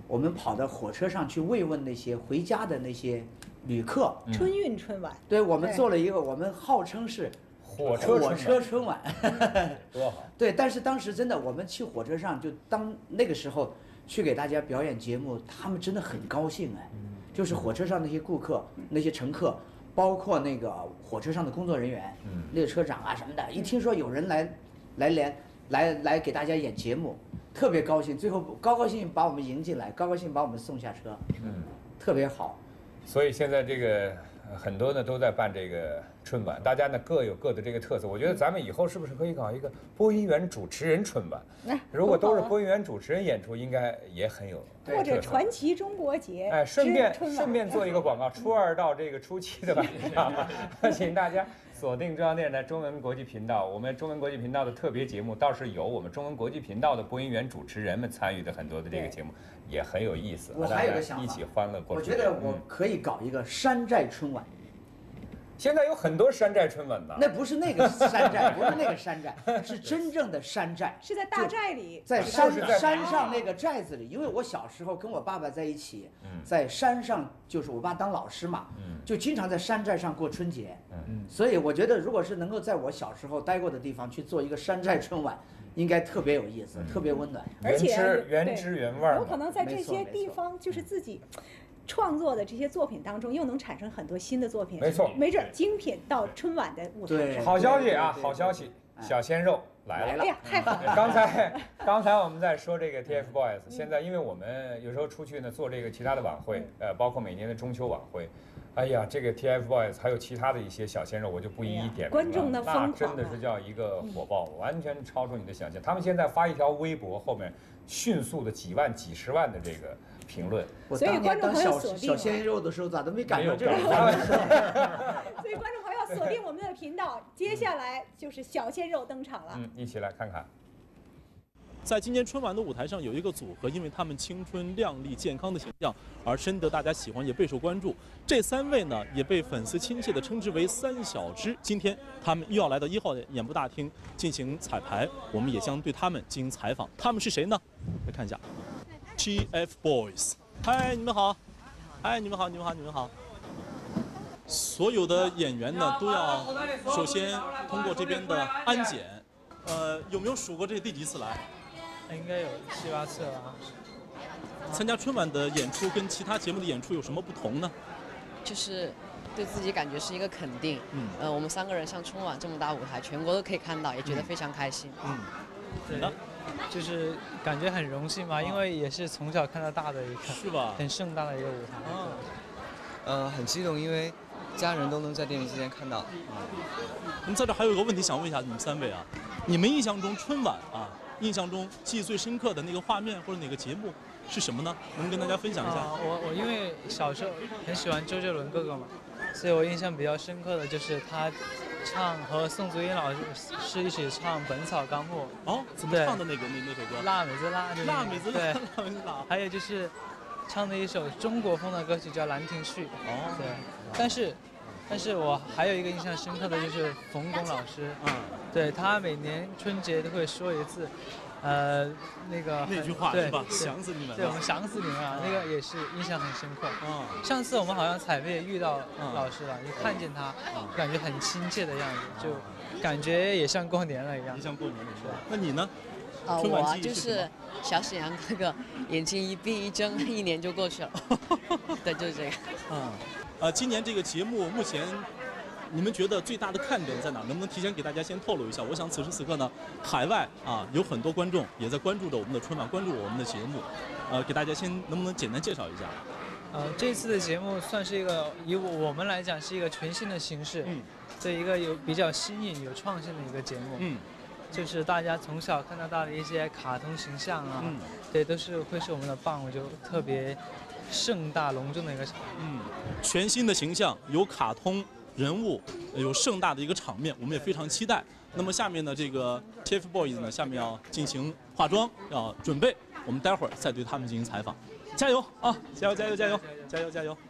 我们跑到火车上去慰问那些回家的那些旅客。 春运春晚。 对，我们做了一个，我们号称是火车火车春晚， 多好。 对，但是当时真的，我们去火车上就当那个时候去给大家表演节目，他们真的很高兴哎，就是火车上那些顾客、那些乘客，包括那个火车上的工作人员、列车长啊什么的，一听说有人来来连来来给大家演节目，特别高兴，最后高高兴兴把我们迎进来，高高兴兴把我们送下车，嗯，特别好。 所以现在这个很多呢都在办这个春晚，大家呢各有各的这个特色。我觉得咱们以后是不是可以搞一个播音员主持人春晚？如果都是播音员主持人演出，应该也很有。 或者传奇中国节， 哎，顺便顺便做一个广告，初二到这个初七的晚上，请大家锁定中央电视台中文国际频道。我们中文国际频道的特别节目倒是有我们中文国际频道的播音员主持人们参与的很多的这个节目，也很有意思。 我还有个想法， 一起欢乐过。 我觉得我可以搞一个山寨春晚。 现在有很多山寨春晚呢， 那不是那个山寨，不是那个山寨，是真正的山寨， 是在大寨里， 在山山上那个寨子里。因为我小时候跟我爸爸在一起，在山上，就是我爸当老师嘛，就经常在山寨上过春节。所以我觉得，如果是能够在我小时候待过的地方去做一个山寨春晚，应该特别有意思，特别温暖， 而且原汁原味。 有可能在这些地方，就是自己创作的这些作品当中，又能产生很多新的作品。 没错， 没准精品到春晚的舞台上。 好消息啊，好消息，小鲜肉来了。 哎呀，太好了！ 刚才刚才我们在说这个 T F Boys， 现在因为我们有时候出去呢做这个其他的晚会，呃，包括每年的中秋晚会。哎呀，这个 T F Boys 还有其他的一些小鲜肉，我就不一一点名了。 观众的疯狂， 那真的是叫一个火爆，完全超出你的想象。他们现在发一条微博，后面迅速的几万、几十万的这个评论。 所以观众朋友锁定小鲜肉的时候，咋都没赶上这种。 所以观众朋友锁定我们的频道，接下来就是小鲜肉登场了。 嗯，一起来看看。 在今年春晚的舞台上，有一个组合，因为他们青春靓丽、健康的形象而深得大家喜欢，也备受关注。这三位呢，也被粉丝亲切地称之为“三小只”。今天他们又要来到一号演播大厅进行彩排，我们也将对他们进行采访。他们是谁呢？来看一下 ，T F Boys。嗨，你们好！嗨，你们好，你们好，你们好！所有的演员呢，都要首先通过这边的安检。呃，有没有数过这是第几次来？ 应该有七八次了。 参加春晚的演出跟其他节目的演出有什么不同呢？ 就是对自己感觉是一个肯定。嗯。呃，我们三个人上春晚这么大舞台，全国都可以看到，也觉得非常开心。 嗯。 对呢？就是感觉很荣幸吧，因为也是从小看到大的一个， 是吧？ 很盛大的一个舞台。 嗯。呃，很激动，因为家人都能在电视机前看到。 我们在这还有一个问题想问一下你们三位啊，你们印象中春晚啊？印象中记忆最深刻的那个画面或者哪个节目是什么呢？能跟大家分享一下？ 啊、我我因为小时候很喜欢周杰伦哥哥嘛，所以我印象比较深刻的就是他唱和宋祖英老师是一起唱《本草纲目》。 哦，怎么唱的那个那那首歌？ 辣妹子辣， 辣妹子辣， 对， 辣妹子辣。 还有就是唱的一首中国风的歌曲叫《兰亭序》。哦，对，但是。但是我还有一个印象深刻的就是冯巩老师，嗯，对他每年春节都会说一次，呃，那个那句话是吧？想死你们！ 对，我们想死你们啊！那个也是印象很深刻。嗯，上次我们好像彩排也遇到老师了，就看见他，感觉很亲切的样子，就感觉也像过年了一样。 也像过年了是吧？那你呢？ 啊，我啊就是小沈阳哥哥，眼睛一闭一睁，一年就过去了。对，就是这个。 嗯。呃，今年这个节目目前，你们觉得最大的看点在哪？能不能提前给大家先透露一下？我想此时此刻呢，海外啊有很多观众也在关注着我们的春晚，关注我们的节目，呃，给大家先能不能简单介绍一下？ 呃，这次的节目算是一个以我们来讲是一个全新的形式，嗯，这一个有比较新颖、有创新的一个节目，嗯，就是大家从小看到大的一些卡通形象啊，嗯，对，都是会是我们的棒，我就特别。盛大隆重的一个场面， 嗯，全新的形象，有卡通人物，有盛大的一个场面，我们也非常期待。那么下面呢，这个 T F Boys 呢，下面要进行化妆，要准备，我们待会儿再对他们进行采访。加油啊！加油加油加油加油加油！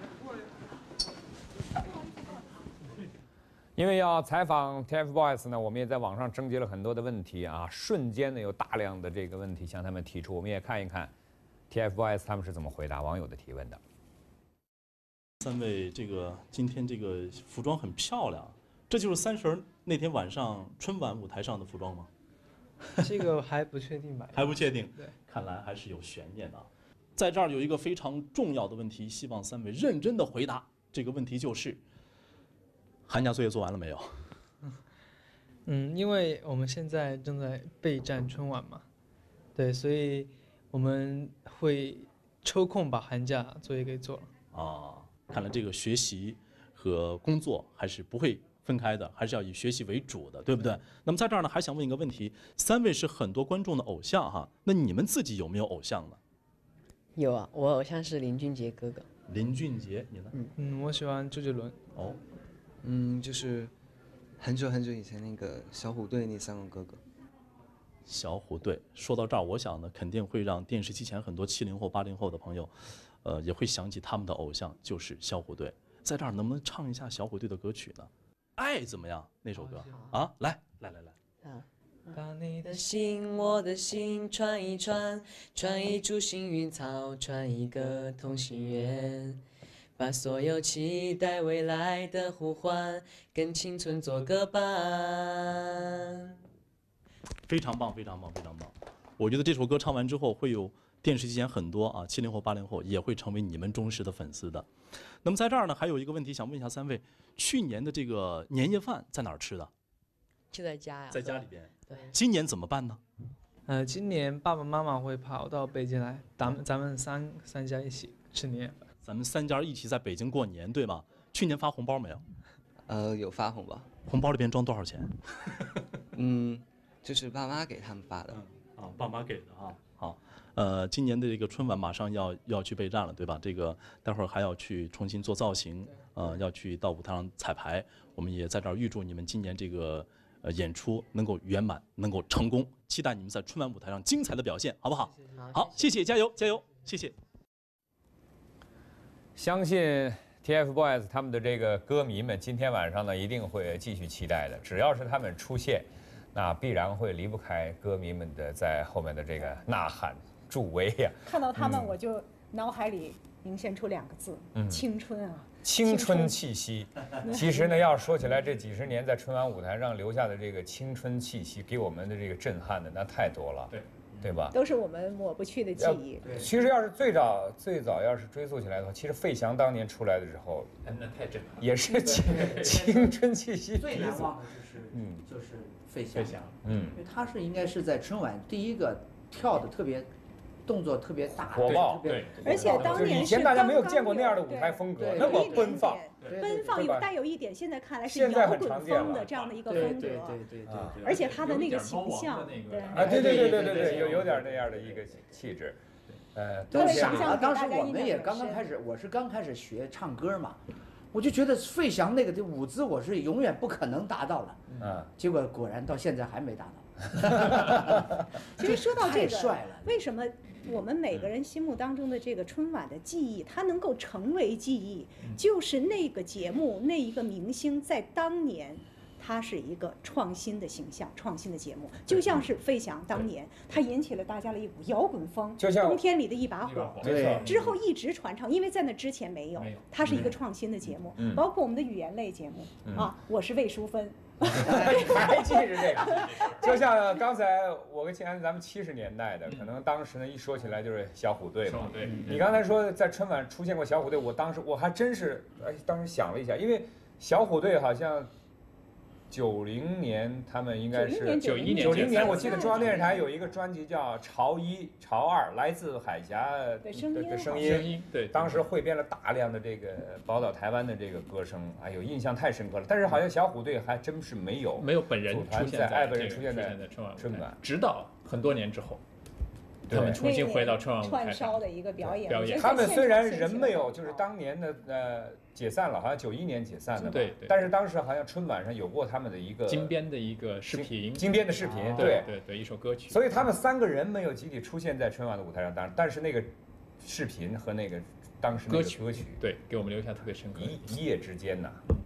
因为要采访 T F Boys 呢，我们也在网上征集了很多的问题啊，瞬间呢有大量的这个问题向他们提出，我们也看一看。 T F Boys 他们是怎么回答网友的提问的？ 三位，这个今天这个服装很漂亮，这就是三十那天晚上春晚舞台上的服装吗？ 这个还不确定吧？ 还不确定。 对， 看来还是有悬念的。在这儿有一个非常重要的问题，希望三位认真的回答。这个问题就是：寒假作业做完了没有？ 嗯，因为我们现在正在备战春晚嘛，对，所以我们会抽空把寒假作业给做了。 啊，看来这个学习和工作还是不会分开的，还是要以学习为主的，对不对？那么在这儿呢，还想问一个问题：三位是很多观众的偶像哈，那你们自己有没有偶像呢？ 有啊，我偶像是林俊杰哥哥。 林俊杰，你呢？ 嗯嗯，我喜欢周杰伦。 哦， 嗯，就是很久很久以前那个小虎队那三个哥哥。 小虎队，说到这儿，我想呢，肯定会让电视机前很多七零后、八零后的朋友，呃，也会想起他们的偶像就是小虎队。在这儿能不能唱一下小虎队的歌曲呢？爱怎么样？那首歌啊，来来来来。 啊。把你的心，我的心串一串，串一株幸运草，串一个同心圆，把所有期待未来的呼唤，跟青春做个伴。 非常棒，非常棒，非常棒！我觉得这首歌唱完之后，会有电视机前很多啊七零后、八零后也会成为你们忠实的粉丝的。那么在这儿呢，还有一个问题想问一下三位：去年的这个年夜饭在哪儿吃的？ 就在家呀， 在家里边。 对。 今年怎么办呢？ 呃，今年爸爸妈妈会跑到北京来，咱们咱们三三家一起吃年夜饭。 咱们三家一起在北京过年，对吗？去年发红包没有？ 呃，有发红包。 红包里边装多少钱？ 嗯，就是爸妈给他们发的。 嗯、啊，爸妈给的啊。好，呃，今年的这个春晚马上要要去备战了，对吧？这个待会儿还要去重新做造型，呃，要去到舞台上彩排。我们也在这儿预祝你们今年这个。呃，演出能够圆满，能够成功，期待你们在春晚舞台上精彩的表现，好不好？好，谢谢，加油，加油，谢谢。 相信 T F Boys 他们的这个歌迷们今天晚上呢，一定会继续期待的。只要是他们出现，那必然会离不开歌迷们的在后面的这个呐喊助威呀。 看到他们，我就脑海里涌现出两个字： 嗯、 青春啊。 青春气息，其实呢，要说起来，这几十年在春晚舞台上留下的这个青春气息，给我们的这个震撼的那太多了，对，对吧？ 都是我们抹不去的记忆。 其实要是最早最早要是追溯起来的话，其实费翔当年出来的时候， 那太震撼， 也是青青春气息。 最难忘的就是，嗯，就是费翔， 费翔， 嗯， 因为他是应该是在春晚第一个跳的特别。动作特别大， 火爆， 对， 而且当年以前大家没有见过那样的舞台风格，那么奔放， 奔放有带有一点，现在看来是摇滚风的这样的一个风格， 对对对对， 而且他的那个形象， 对，啊，对对对对对对，有有点那样的一个气质，呃， 都傻了。当时我们也刚刚开始，我是刚开始学唱歌嘛，我就觉得费翔那个的舞姿我是永远不可能达到了，嗯，结果果然到现在还没达到。 其实说到这个，为什么？我们每个人心目当中的这个春晚的记忆，它能够成为记忆，就是那个节目那一个明星在当年，他是一个创新的形象，创新的节目，就像是费翔当年，他引起了大家的一股摇滚风， 就像冬天里的一把火， 对， 之后一直传唱，因为在那之前没有，它是一个创新的节目，包括我们的语言类节目啊，我是魏淑芬。 还记着这个，就像刚才我跟庆安咱们七十年代的，可能当时呢一说起来就是小虎队嘛。 对， 你刚才说在春晚出现过小虎队，我当时我还真是，哎，当时想了一下，因为小虎队好像九零年他们应该是九一年九零年，我记得中央电视台有一个专辑叫《潮一》《潮二》，来自海峡的声音， 的声音，对， 当时汇编了大量的这个宝岛台湾的这个歌声，哎呦，印象太深刻了。但是好像小虎队还真是没有没有本人出现在爱本人出现在春晚春晚，直到很多年之后。他们重新回到春晚舞台串烧的一个表演。 表演。 他们虽然人没有，就是当年的呃解散了，好像九一年解散的嘛。 对对。 但是当时好像春晚上有过他们的一个金编的一个视频， 金编的视频， 对对对，一首歌曲。 所以他们三个人没有集体出现在春晚的舞台上，当然，但是那个视频和那个当时那个歌曲， 对，给我们留下特别深刻。 一一夜之间呐。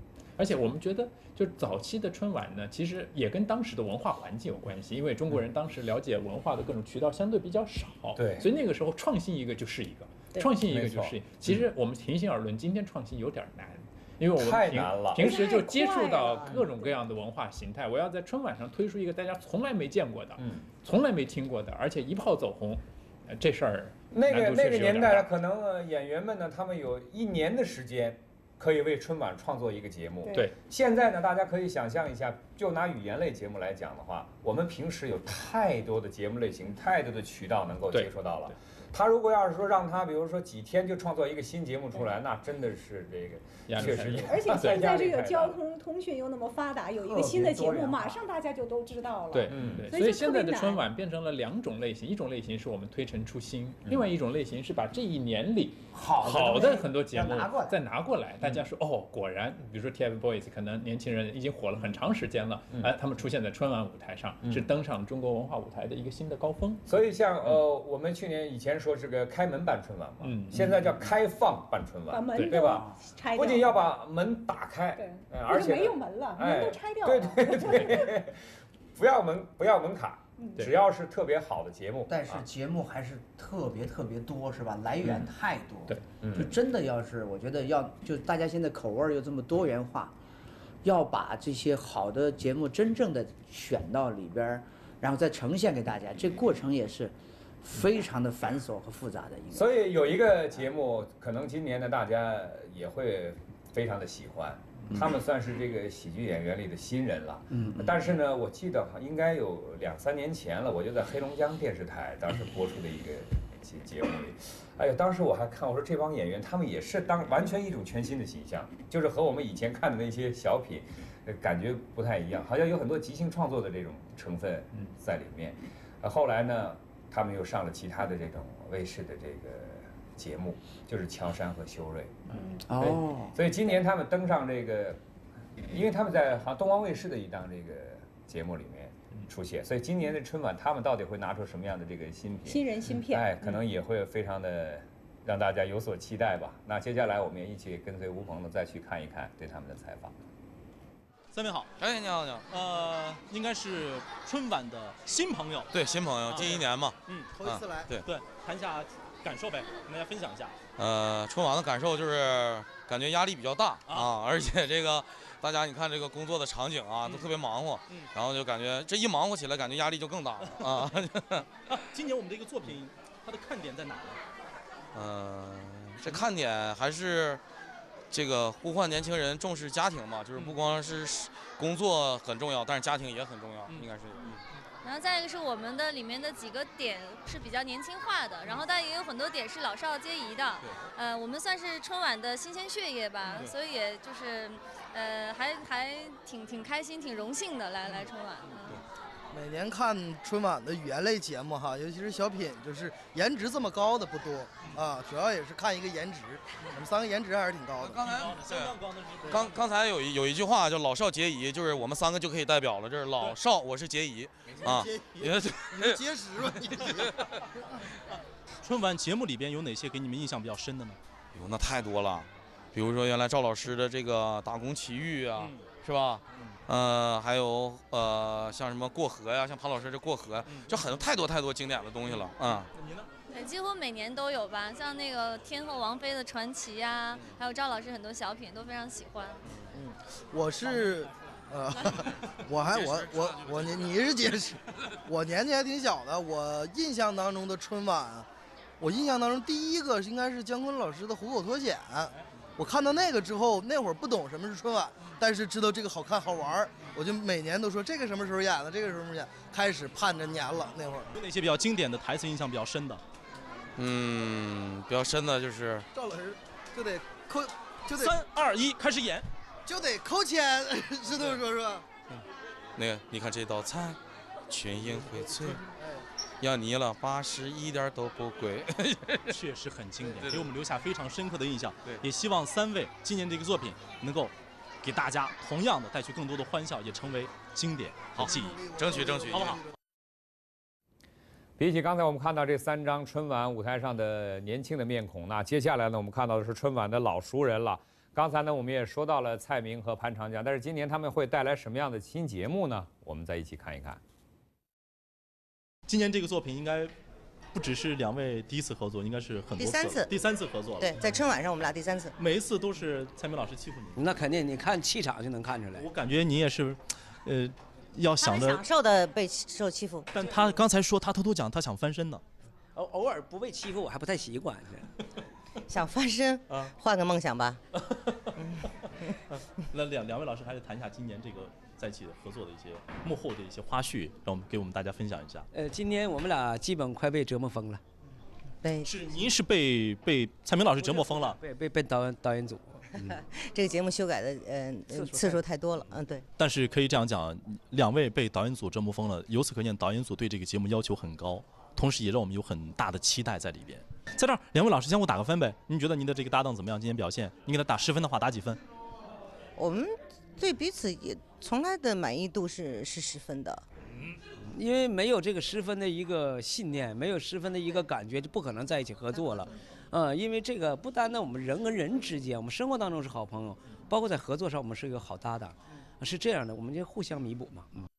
而且我们觉得，就早期的春晚呢，其实也跟当时的文化环境有关系，因为中国人当时了解文化的各种渠道相对比较少， 对， 所以那个时候创新一个就是一个，创新一个就是一个。其实我们平心而论，今天创新有点难。因为我们平平时就接触到各种各样的文化形态，我要在春晚上推出一个大家从来没见过的、嗯、从来没听过的，而且一炮走红，这事儿那个那个年代可能演员们呢，他们有一年的时间可以为春晚创作一个节目。 对， 现在呢，大家可以想象一下，就拿语言类节目来讲的话，我们平时有太多的节目类型，太多的渠道能够接触到了。他如果要是说让他，比如说几天就创作一个新节目出来，那真的是这个确实。 而且现在这个交通通讯又那么发达，有一个新的节目，马上大家就都知道了。 对，嗯，对。所以现在的春晚变成了两种类型，一种类型是我们推陈出新，另外一种类型是把这一年里好的很多节目再拿过来，大家说哦，果然，比如说 TFBOYS， 可能年轻人已经火了很长时间了，哎，他们出现在春晚舞台上，是登上中国文化舞台的一个新的高峰。 所以像呃，我们去年以前说是个开门办春晚嘛，嗯，现在叫开放办春晚， 对对吧？不仅要把门打开， 对， 而且没有门了，门都拆掉了， 对对对，不要门不要门槛，只要是特别好的节目， 但是节目还是特别特别多，是吧？来源太多， 对， 就真的要是我觉得要就大家现在口味又这么多元化，要把这些好的节目真正的选到里边，然后再呈现给大家，这过程也是非常的繁琐和复杂的一个。 所以有一个节目，可能今年呢大家也会非常的喜欢，他们算是这个喜剧演员里的新人了。嗯，但是呢，我记得应该有两三年前了，我就在黑龙江电视台当时播出的一个节节目里，哎呀，当时我还看，我说这帮演员他们也是当完全一种全新的形象，就是和我们以前看的那些小品，感觉不太一样，好像有很多即兴创作的这种成分在里面。呃，后来呢，他们又上了其他的这种卫视的这个节目，就是乔杉和修睿。嗯，哦，所以今年他们登上这个，因为他们在好像东方卫视的一档这个节目里面出现，所以今年的春晚他们到底会拿出什么样的这个新品？ 新人新片， 哎，可能也会非常的让大家有所期待吧。那接下来我们也一起跟随吴鹏呢再去看一看对他们的采访。 三位好， 哎，你好，你好。 呃，应该是春晚的新朋友。 对，新朋友，第一年嘛。 嗯， 头一次来。对对，谈一下感受呗，跟大家分享一下。 呃，春晚的感受就是感觉压力比较大啊，而且这个大家你看这个工作的场景啊，都特别忙活，然后就感觉这一忙活起来，感觉压力就更大了啊。 啊，今年我们这个作品它的看点在哪呢？ 嗯，这看点还是。这个呼唤年轻人重视家庭嘛，就是不光是工作很重要，但是家庭也很重要，应该是。嗯。 然后再一个是我们的里面的几个点是比较年轻化的，然后但也有很多点是老少皆宜的。呃，我们算是春晚的新鲜血液吧，所以也就是，呃，还还挺挺开心、挺荣幸的来来春晚。嗯。 每年看春晚的语言类节目哈，尤其是小品，就是颜值这么高的不多啊，主要也是看一个颜值。我们三个颜值还是挺高的。 刚才刚刚才有一有一句话叫老少皆宜，就是我们三个就可以代表了，就是老少我是皆宜啊。 你是结实吧你？ 春晚节目里边有哪些给你们印象比较深的呢？ 哟，那太多了，比如说原来赵老师的这个打工奇遇啊，嗯、是吧？呃，还有呃，像什么过河呀，像庞老师这过河，就很太多太多经典的东西了啊。 你呢？ 对，几乎每年都有吧，像那个天后王菲的传奇呀，还有赵老师很多小品都非常喜欢。 嗯，我是，呃，我还我我我你你是结实，我年纪还挺小的，我印象当中的春晚，我印象当中第一个应该是姜昆老师的《虎口脱险》。我看到那个之后，那会儿不懂什么是春晚，但是知道这个好看好玩，我就每年都说这个什么时候演的，这个什么时候演，开始盼着年了。那会儿有哪些比较经典的台词印象比较深的？ 嗯，比较深的就是赵老师就得扣，就得三二一开始演， 就得扣钱，是这么说，是吧？ 嗯，那个你看这道菜，群英荟萃。要泥了八十一点都不贵， 确实很经典，给我们留下非常深刻的印象。对，也希望三位今年这个作品能够给大家同样的带去更多的欢笑，也成为经典好记忆。 争取争取， 好不好？ 比起刚才我们看到这三张春晚舞台上的年轻的面孔，那接下来呢，我们看到的是春晚的老熟人了。 刚才呢，我们也说到了蔡明和潘长江，但是今年他们会带来什么样的新节目呢？我们再一起看一看。 今年这个作品应该不只是两位第一次合作，应该是很多第三次， 第三次合作了。 对，在春晚上我们俩第三次。 每一次都是蔡明老师欺负你。 那肯定，你看气场就能看出来。 我感觉你也是，呃，要想着享受的被受欺负。 但他刚才说他偷偷讲他想翻身呢。 偶偶尔不被欺负，我还不太习惯。 想翻身，换个梦想吧。 那两两位老师还是谈一下今年这个在一起合作的一些幕后的一些花絮，让我们给我们大家分享一下。 呃，今年我们俩基本快被折磨疯了。 被是您是被被蔡明老师折磨疯了？ 被被被导演导演组。 嗯、这个节目修改的呃次数太多了，嗯对。 但是可以这样讲，两位被导演组折磨疯了，由此可见导演组对这个节目要求很高，同时也让我们有很大的期待在里边。在这儿，两位老师相互打个分呗。您觉得您的这个搭档怎么样？今天表现，你给他打十分的话，打几分？ 我们对彼此也从来的满意度是是十分的。 因为没有这个十分的一个信念，没有十分的一个感觉，就不可能在一起合作了。嗯，因为这个不单单我们人跟人之间，我们生活当中是好朋友，包括在合作上我们是一个好搭档，是这样的，我们就互相弥补嘛。嗯。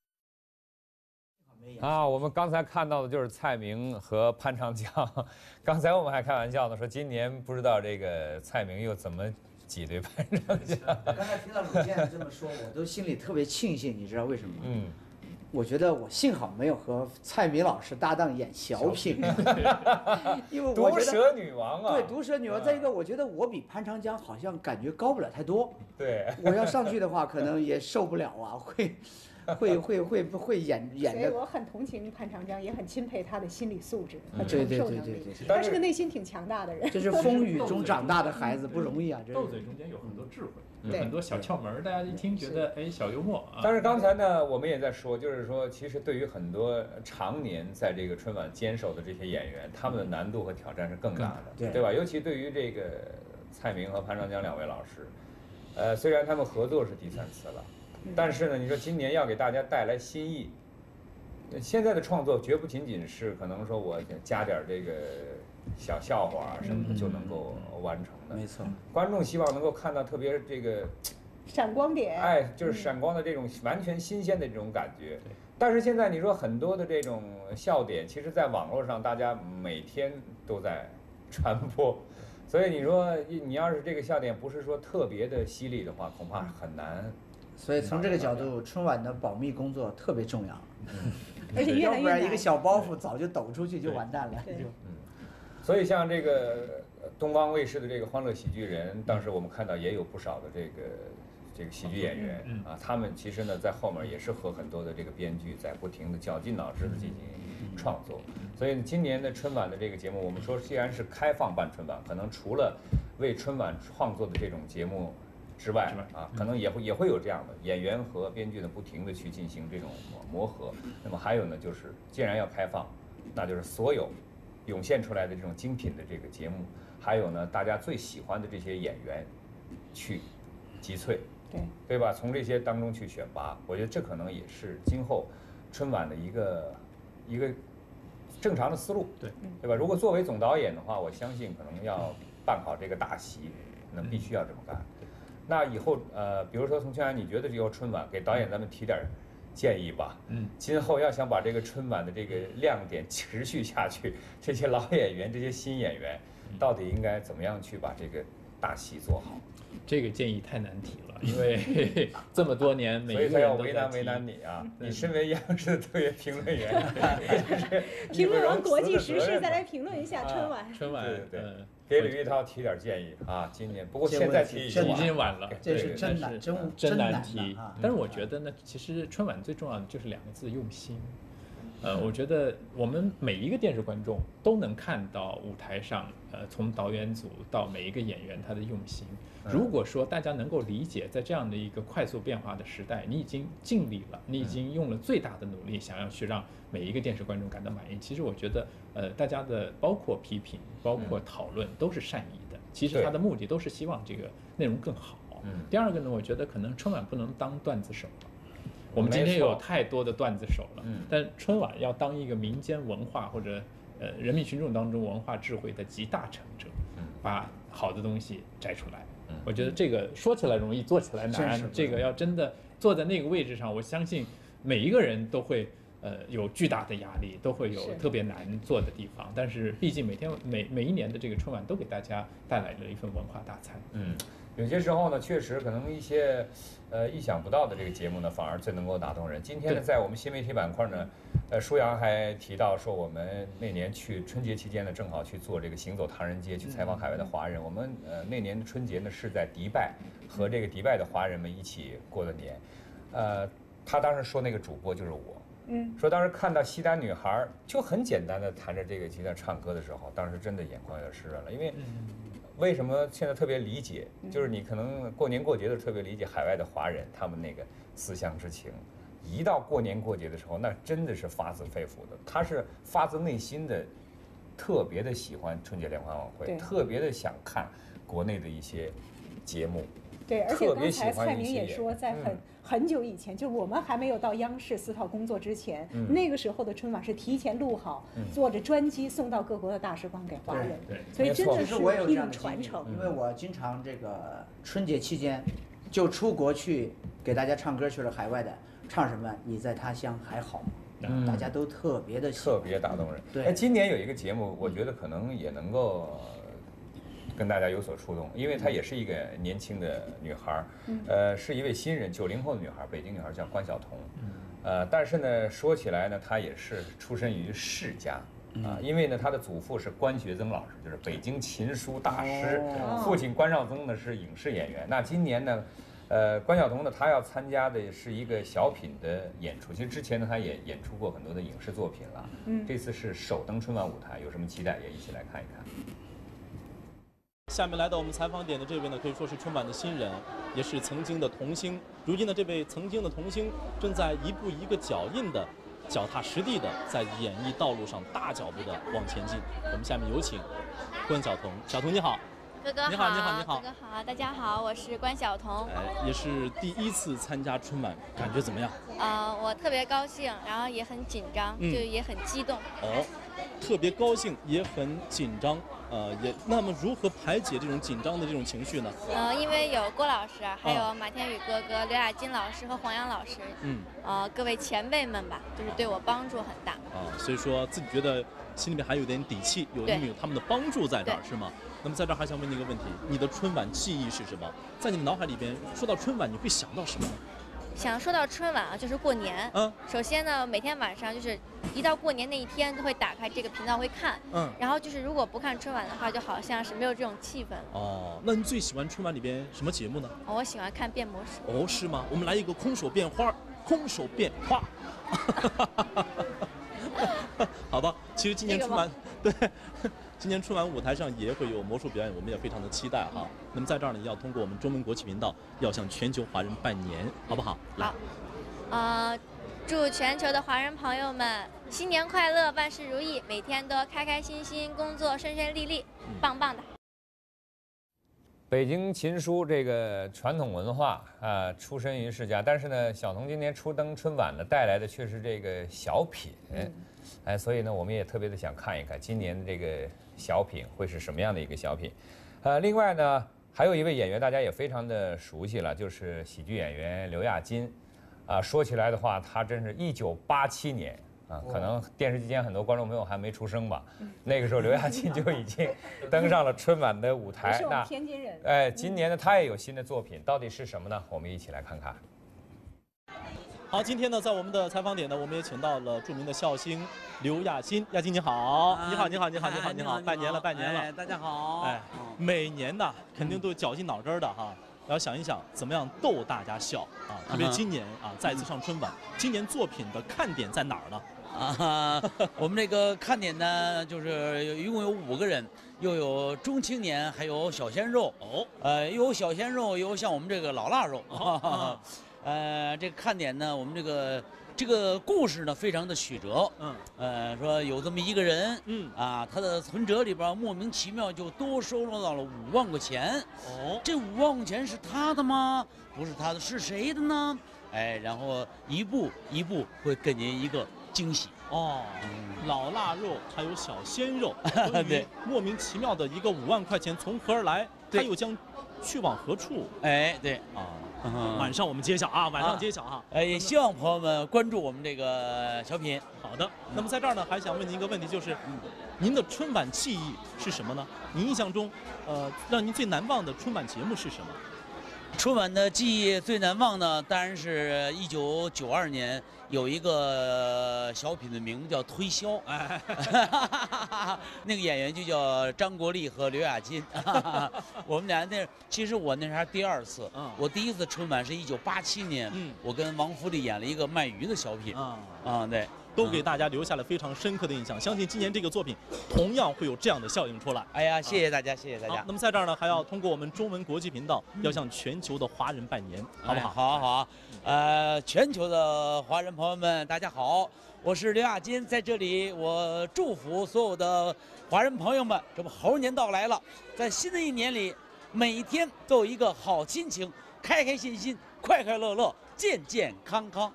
啊，我们刚才看到的就是蔡明和潘长江。刚才我们还开玩笑呢，说今年不知道这个蔡明又怎么挤兑潘长江。 刚才听到鲁健这么说，我都心里特别庆幸，你知道为什么吗？ 嗯。 我觉得我幸好没有和蔡明老师搭档演小品，因为我觉得毒舌女王啊， 对，毒舌女王。再一个，我觉得我比潘长江好像感觉高不了太多。 对， 我要上去的话，可能也受不了啊，会。会会会会演演的， 所以我很同情潘长江，也很钦佩他的心理素质和承受能力。他是个内心挺强大的人。 这是风雨中长大的孩子，不容易啊！这斗嘴中间有很多智慧，有很多小窍门，大家一听觉得哎小幽默啊。 但是刚才呢，我们也在说，就是说，其实对于很多常年在这个春晚坚守的这些演员，他们的难度和挑战是更大的，对对吧？尤其对于这个蔡明和潘长江两位老师，呃，虽然他们合作是第三次了。但是呢，你说今年要给大家带来新意，现在的创作绝不仅仅是可能说我加点这个小笑话什么的就能够完成的。 没错， 观众希望能够看到特别这个闪光点， 哎，就是闪光的这种完全新鲜的这种感觉。但是现在你说很多的这种笑点，其实在网络上大家每天都在传播，所以你说你要是这个笑点不是说特别的犀利的话，恐怕很难。 所以从这个角度，春晚的保密工作特别重要。 嗯，而且越来越难。 要不然一个小包袱早就抖出去就完蛋了。 嗯，所以像这个东方卫视的这个《欢乐喜剧人》，当时我们看到也有不少的这个这个喜剧演员啊，他们其实呢在后面也是和很多的这个编剧在不停的绞尽脑汁的进行创作。所以今年的春晚的这个节目，我们说既然是开放办春晚，可能除了为春晚创作的这种节目之外啊，可能也会也会有这样的演员和编剧呢不停的去进行这种磨合。那么还有呢，就是既然要开放，那就是所有涌现出来的这种精品的这个节目，还有呢大家最喜欢的这些演员去集萃， 对对吧？从这些当中去选拔，我觉得这可能也是今后春晚的一个一个正常的思路， 对对吧？如果作为总导演的话，我相信可能要办好这个大戏，那必须要这么干。那以后呃，比如说从圈，你觉得以后春晚给导演咱们提点建议吧？嗯，今后要想把这个春晚的这个亮点持续下去，这些老演员、这些新演员，到底应该怎么样去把这个大戏做好？ 这个建议太难提了，因为这么多年，每一个人都在提。 所以才要为难为难你啊！你身为央视的特约评论员， 评论完国际时事，再来评论一下春晚。 春晚， 对对。给吕玉涛提点建议啊！今年不过现在提已经晚了， 这是真难，真真难题。但是我觉得呢，其实春晚最重要的就是两个字：用心。呃，我觉得我们每一个电视观众都能看到舞台上，呃，从导演组到每一个演员他的用心。如果说大家能够理解，在这样的一个快速变化的时代，你已经尽力了，你已经用了最大的努力，想要去让每一个电视观众感到满意。其实我觉得，呃，大家的包括批评、包括讨论都是善意的。其实他的目的都是希望这个内容更好。第二个呢，我觉得可能春晚不能当段子手了。我们今天有太多的段子手了，嗯，但春晚要当一个民间文化或者呃人民群众当中文化智慧的集大成者，嗯，把好的东西摘出来， 我觉得这个说起来容易，做起来难。这个要真的坐在那个位置上，我相信每一个人都会呃有巨大的压力，都会有特别难做的地方。但是毕竟每天每每一年的这个春晚都给大家带来了一份文化大餐。 嗯，有些时候呢，确实可能一些呃意想不到的这个节目呢，反而最能够打动人。今天呢，在我们新媒体板块呢。呃，舒阳还提到说，我们那年去春节期间呢，正好去做这个行走唐人街，去采访海外的华人。我们呃那年的春节呢是在迪拜和这个迪拜的华人们一起过的年。呃，他当时说那个主播就是我，嗯，说当时看到西单女孩就很简单的弹着这个吉他唱歌的时候，当时真的眼眶有点湿润了，因为为什么现在特别理解，就是你可能过年过节的特别理解海外的华人他们那个思乡之情。一到过年过节的时候，那真的是发自肺腑的，他是发自内心的，特别的喜欢春节联欢晚会，特别的想看国内的一些节目。 对，而且刚才蔡明也说，在很、嗯、很久以前，就是我们还没有到央视四套工作之前，嗯、那个时候的春晚是提前录好，嗯、坐着专机送到各国的大使馆给华人，所以真的是一种传承。 因为我经常这个春节期间就出国去给大家唱歌去了，海外的。唱什么？你在他乡还好吗？嗯、大家都特别的特别打动人。对，哎，今年有一个节目，我觉得可能也能够跟大家有所触动，因为她也是一个年轻的女孩，嗯、呃，是一位新人，九零后的女孩，北京女孩叫关晓彤。嗯、呃，但是呢，说起来呢，她也是出身于世家。啊，因为呢，他的祖父是关学增老师，就是北京琴书大师，哦、父亲关绍增呢是影视演员。那今年呢？呃，关晓彤呢，她要参加的是一个小品的演出。其实之前呢，她也演出过很多的影视作品了。嗯，这次是首登春晚舞台，有什么期待？也一起来看一看。 下面来到我们采访点的这位呢，可以说是春晚的新人，也是曾经的童星。如今呢，这位曾经的童星正在一步一个脚印的、脚踏实地的在演艺道路上大脚步的往前进。我们下面有请关晓彤。晓彤你好。 哥哥好， 你好，你好，你好， 哥哥好，大家好，我是关晓彤。 哎，也是第一次参加春晚，感觉怎么样？ 呃，我特别高兴，然后也很紧张，嗯、就也很激动。 哦，特别高兴，也很紧张。呃，也那么如何排解这种紧张的这种情绪呢？ 呃，因为有郭老师，还有马天宇哥哥、刘亚金老师和黄洋老师，嗯，呃，各位前辈们吧，就是对我帮助很大。 啊，所以说自己觉得心里面还有点底气，有那么有他们的帮助在这儿，是吗？那么在这儿还想问你一个问题，你的春晚记忆是什么？在你的脑海里边，说到春晚，你会想到什么？ 想说到春晚啊，就是过年。嗯。首先呢，每天晚上就是一到过年那一天，都会打开这个频道会看。嗯。然后就是如果不看春晚的话，就好像是没有这种气氛了。 哦，那你最喜欢春晚里边什么节目呢？ 哦，我喜欢看变魔术。 哦，是吗？我们来一个空手变花，空手变花。好吧，其实今年春晚，对。今年春晚舞台上也会有魔术表演，我们也非常的期待哈。那么在这儿呢，要通过我们中文国际频道，要向全球华人拜年，好不好？ 好。呃，祝全球的华人朋友们新年快乐，万事如意，每天都开开心心，工作顺顺利利，棒棒的。 北京琴书这个传统文化啊，出身于世家，但是呢，晓彤今年初登春晚呢，带来的却是这个小品。嗯哎，所以呢，我们也特别的想看一看今年的这个小品会是什么样的一个小品。呃，另外呢，还有一位演员大家也非常的熟悉了，就是喜剧演员刘亚金。啊，说起来的话，他真是一九八七年啊，可能电视机前很多观众朋友还没出生吧。那个时候刘亚金就已经登上了春晚的舞台。 是我们天津人。 哎，今年呢，他也有新的作品，到底是什么呢？我们一起来看看。 好，今天呢，在我们的采访点呢，我们也请到了著名的笑星刘亚金。亚金你好，你好，你好，你好，你好，你好，拜年了，拜年了， 大家好。哎， 每年呢，肯定都绞尽脑汁的哈，要想一想怎么样逗大家笑啊。特别今年啊，再次上春晚，今年作品的看点在哪儿呢？ 啊，我们这个看点呢，就是一共有五个人，又有中青年，还有小鲜肉。哦，呃，又有小鲜肉，又有像我们这个老腊肉。哦呃，这个看点呢，我们这个这个故事呢，非常的曲折。嗯，呃，说有这么一个人，嗯啊，他的存折里边莫名其妙就多收入到了五万块钱。哦，这五万块钱是他的吗？不是他的，是谁的呢？哎，然后一步一步会给您一个惊喜。 哦，嗯、老腊肉还有小鲜肉， 对， 莫名其妙的一个五万块钱从何而来？ 它又将去往何处？ 哎，对啊。 嗯、 晚上我们揭晓啊，晚上揭晓哈。 呃、啊，也希望朋友们关注我们这个小品。 好的，那么在这儿呢，还想问您一个问题，就是，嗯、您的春晚记忆是什么呢？您印象中，呃，让您最难忘的春晚节目是什么？ 春晚的记忆最难忘呢，当然是一九九二年有一个小品的名字叫《推销》，哎，那个演员就叫张国立和刘亚金。我们俩那其实我那是还是第二次，嗯、我第一次春晚是一九八七年，嗯、我跟王福利演了一个卖鱼的小品，啊、嗯，啊对。 都给大家留下了非常深刻的印象，相信今年这个作品同样会有这样的效应出来。 哎呀，谢谢大家，谢谢大家。 那么在这儿呢，还要通过我们中文国际频道，要向全球的华人拜年，好不好？ 好，好，好。呃，全球的华人朋友们，大家好，我是刘亚金，在这里我祝福所有的华人朋友们，这不猴年到来了，在新的一年里，每一天都有一个好心情，开开心心，快快乐乐，健健康康。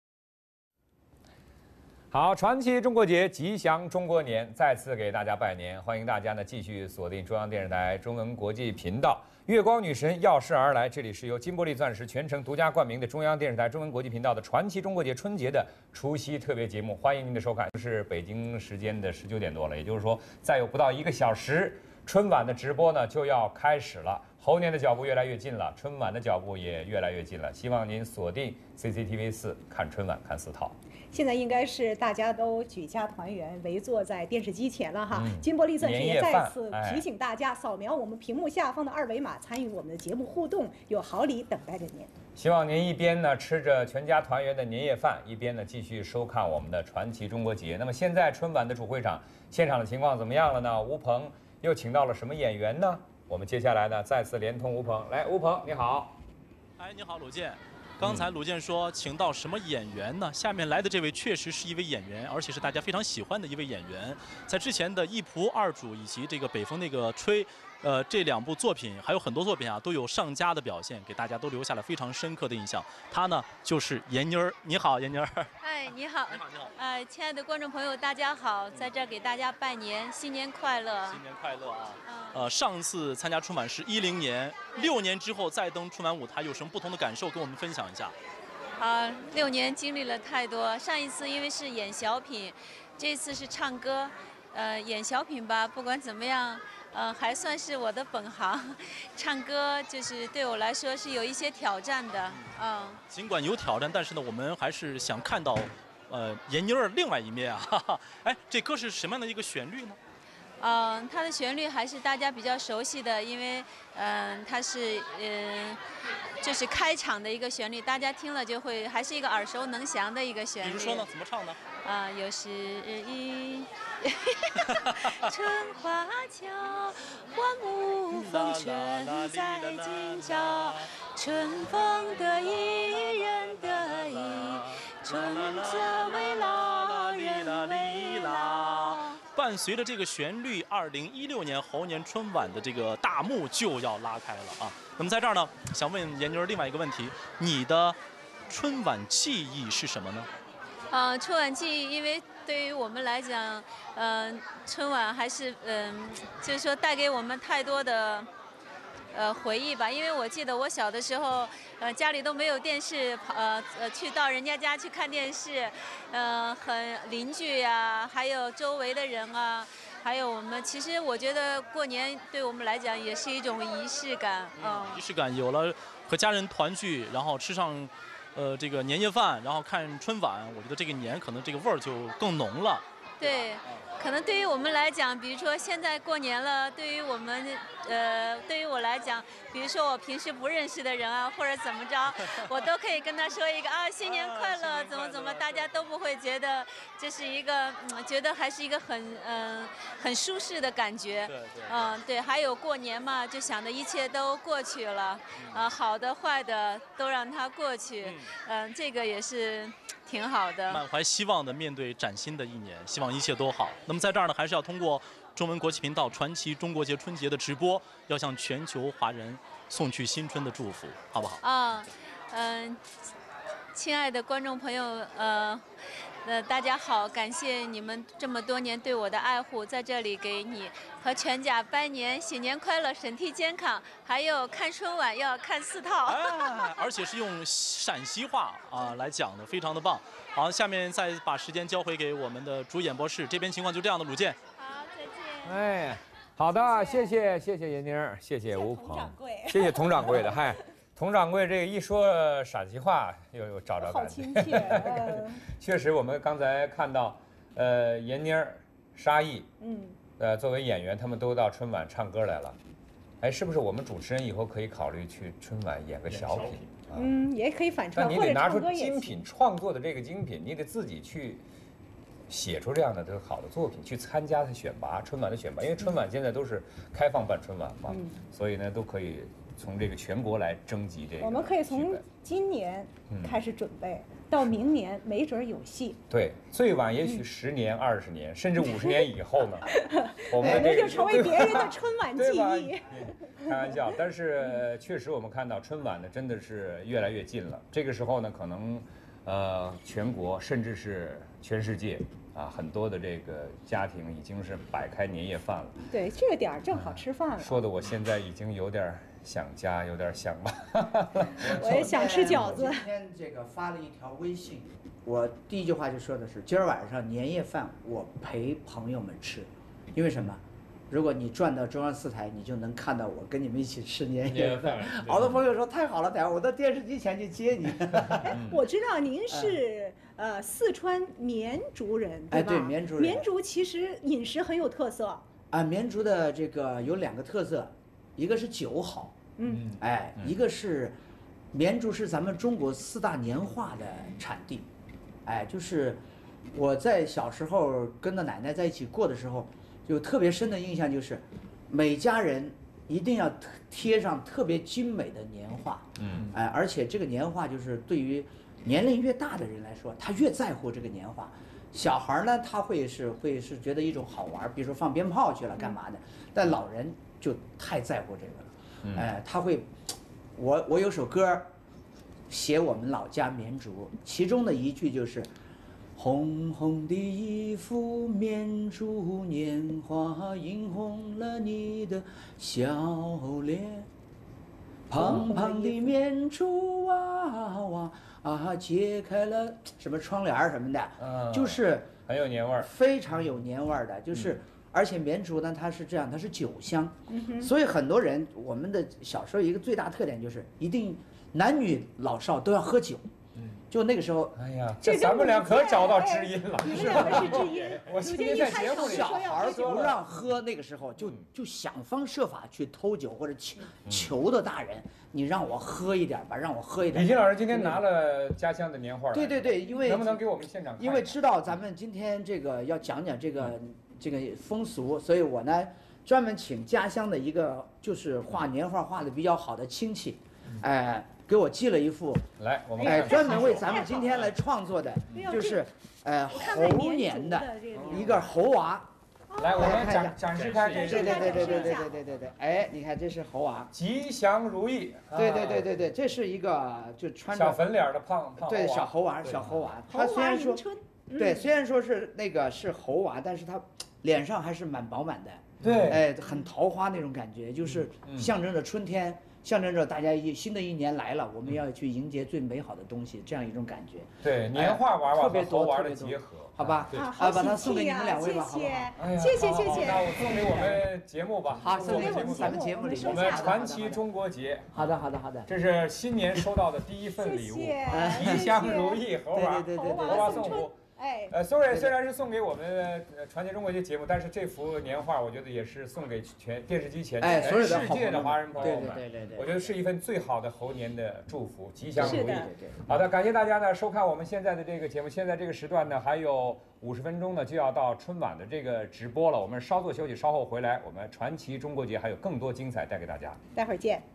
好，传奇中国节，吉祥中国年，再次给大家拜年！欢迎大家呢继续锁定中央电视台中文国际频道。月光女神耀世而来，这里是由金伯利钻石全程独家冠名的中央电视台中文国际频道的传奇中国节春节的除夕特别节目，欢迎您的收看。是北京时间的十九点多了，也就是说，再有不到一个小时，春晚的直播呢就要开始了。猴年的脚步越来越近了，春晚的脚步也越来越近了。希望您锁定 C C T V 四看春晚，看四套。 现在应该是大家都举家团圆，围坐在电视机前了哈。嗯、金伯利钻石也再次提醒大家，扫描我们屏幕下方的二维码，参与我们的节目互动，有好礼等待着您。 希望您一边呢吃着全家团圆的年夜饭，一边呢继续收看我们的传奇中国节。那么现在春晚的主会场现场的情况怎么样了呢？吴鹏又请到了什么演员呢？我们接下来呢再次连通吴鹏，来，吴鹏你好。 哎，你好，鲁健。刚才鲁健说请到什么演员呢？下面来的这位确实是一位演员，而且是大家非常喜欢的一位演员。在之前的一仆二主以及这个北风那个吹，呃，这两部作品还有很多作品啊，都有上佳的表现，给大家都留下了非常深刻的印象。他呢就是闫妮儿。你好，闫妮儿。 嗨，你好。 你好，你好。 呃，亲爱的观众朋友，大家好，在这儿给大家拜年，新年快乐。 新年快乐啊！呃，上次参加春晚是一零年，六年之后再登春晚舞台，有什么不同的感受？跟我们分享一下。 啊，六年经历了太多。上一次因为是演小品，这次是唱歌。呃，演小品吧，不管怎么样，呃，还算是我的本行。唱歌就是对我来说是有一些挑战的，嗯。 尽管有挑战，但是呢，我们还是想看到，呃，闫妮儿另外一面啊。哈哈。哎，这歌是什么样的一个旋律呢？ 嗯、呃，它的旋律还是大家比较熟悉的，因为嗯、呃，它是嗯、呃，就是开场的一个旋律，大家听了就会还是一个耳熟能详的一个旋律。 比如说呢，怎么唱呢？ 啊、呃，有时一春花俏，万物风尘在今朝，春风得意人得意，春则为老人为老。 伴随着这个旋律，二零一六年猴年春晚的这个大幕就要拉开了啊！那么在这儿呢，想问闫妮儿另外一个问题：你的春晚记忆是什么呢？ 呃，春晚记忆，因为对于我们来讲，嗯、呃，春晚还是嗯、呃，就是说带给我们太多的呃回忆吧。因为我记得我小的时候，呃，家里都没有电视，呃呃，去到人家家去看电视，呃，很邻居呀、啊，还有周围的人啊，还有我们，其实我觉得过年对我们来讲也是一种仪式感，嗯， 仪式感有了，和家人团聚，然后吃上。呃，这个年夜饭，然后看春晚，我觉得这个年可能这个味儿就更浓了。 对，可能对于我们来讲，比如说现在过年了，对于我们，呃，对于我来讲，比如说我平时不认识的人啊，或者怎么着，我都可以跟他说一个啊，新年快乐，怎么怎么，大家都不会觉得这是一个，嗯，觉得还是一个很嗯、呃、很舒适的感觉。 对对。 嗯，对，还有过年嘛，就想着一切都过去了，啊、呃，好的坏的都让它过去，嗯、呃，这个也是。挺好的， 满怀希望的面对崭新的一年，希望一切都好。那么在这儿呢，还是要通过中文国际频道传奇中国节春节的直播，要向全球华人送去新春的祝福，好不好？ 啊，嗯、呃，亲爱的观众朋友，呃， 呃，大家好，感谢你们这么多年对我的爱护，在这里给你和全家拜年，新年快乐，身体健康，还有看春晚要看四套。 哎，而且是用陕西话啊来讲的，非常的棒。好，下面再把时间交回给我们的主演播室，这边情况就这样的，鲁健。 好，再见。 哎，好的，谢谢谢谢闫妮，谢谢吴鹏，谢谢佟掌柜的，嗨。佟掌柜这个一说陕西话，又又找着感觉，好亲切。确实，我们刚才看到，呃，闫妮、沙溢，嗯，呃，作为演员，他们都到春晚唱歌来了。哎，是不是我们主持人以后可以考虑去春晚演个小品？啊、 嗯，也可以反串， 但你得拿出精品创作的这个精品，你得自己去写出这样的这个好的作品，去参加选拔春晚的选拔，因为春晚现在都是开放办春晚嘛，嗯、所以呢都可以。从这个全国来征集这个， 我们可以从今年开始准备，嗯、到明年没准有戏。 对，最晚也许十年、二十、嗯、年，甚至五十年以后呢，我们这就成为别人的春晚记忆。 开玩笑，但是确实我们看到春晚呢，真的是越来越近了。这个时候呢，可能呃全国甚至是全世界。啊，很多的这个家庭已经是摆开年夜饭了。 对，这个点儿正好吃饭了。 说的我现在已经有点想家，有点想吧。 我也想吃饺子。 今天这个发了一条微信，我第一句话就说的是，今儿晚上年夜饭我陪朋友们吃，因为什么？如果你转到中央四台，你就能看到我跟你们一起吃年夜饭。好多朋友说太好了，等下我到电视机前去接你。 我知道您是呃四川绵竹人，对吧？ 哎，对，绵竹人。 绵竹其实饮食很有特色。 啊，绵竹的这个有两个特色，一个是酒好，嗯，哎，一个是绵竹是咱们中国四大年画的产地，哎，就是我在小时候跟着奶奶在一起过的时候。有特别深的印象，就是每家人一定要贴上特别精美的年画，嗯，哎，而且这个年画就是对于年龄越大的人来说，他越在乎这个年画。小孩呢，他会是会是觉得一种好玩，比如说放鞭炮去了干嘛的，但老人就太在乎这个了，哎，他会，我我有首歌，写我们老家绵竹，其中的一句就是。红红的一幅绵竹年华，映红了你的笑脸。胖胖的绵竹娃娃啊，揭开了什么窗帘什么的，嗯、就是很有年味儿， 非常有年味儿的。就是，嗯、而且绵竹呢，它是这样，它是酒香，嗯、所以很多人，我们的小时候一个最大特点就是一定男女老少都要喝酒。就那个时候， 哎呀，这咱们俩可找到知音了， 是吧？是知音。 我今天在节目里， 小孩不让喝，那个时候就就想方设法去偷酒或者求求的大人，你让我喝一点吧，让我喝一点。 李金老师今天拿了家乡的年画， 对对对，因为能不能给我们现场看？ 因为知道咱们今天这个要讲讲这个这个风俗，所以我呢专门请家乡的一个就是画年画画的比较好的亲戚，哎。给我寄了一幅， 来，我们哎，专门为咱们今天来创作的，就是，呃，猴年的一个猴娃。 来，我们展展示开， 对对对对对对对对对对，哎，你看这是猴娃， 吉祥如意。 对对对对对，这是一个就穿着小粉脸的胖胖对小猴娃，小猴娃，他虽然说对，虽然说是那个是猴娃，但是他脸上还是蛮饱满的， 对， 哎，很桃花那种感觉，就是象征着春天。象征着大家一新的一年来了，我们要去迎接最美好的东西，这样一种感觉。 对，年画娃娃特别多， 娃的结合， 好吧？ 啊， 把它送给你们两位吧， 好不好？ 谢谢谢谢。 那我送给我们节目吧。 好，送给咱们节目里。 我们传奇中国节。 好的好的好的。 这是新年收到的第一份礼物，吉祥如意猴娃， 对对对对， 猴娃送福。哎，呃，虽然虽然是送给我们呃传奇中国节节目，但是这幅年画我觉得也是送给全电视机前全世界的华人朋友们。 对对对， 我觉得是一份最好的猴年的祝福，吉祥如意。好的，感谢大家呢收看我们现在的这个节目。现在这个时段呢还有五十分钟呢就要到春晚的这个直播了，我们稍作休息，稍后回来，我们传奇中国节还有更多精彩带给大家。 待会儿见。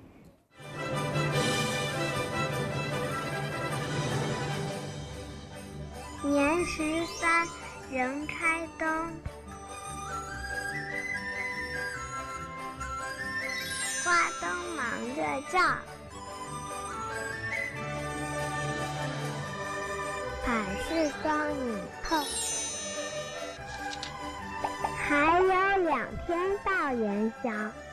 年十三，人开灯，花灯忙着照， 海誓双影透。还有两天到元宵。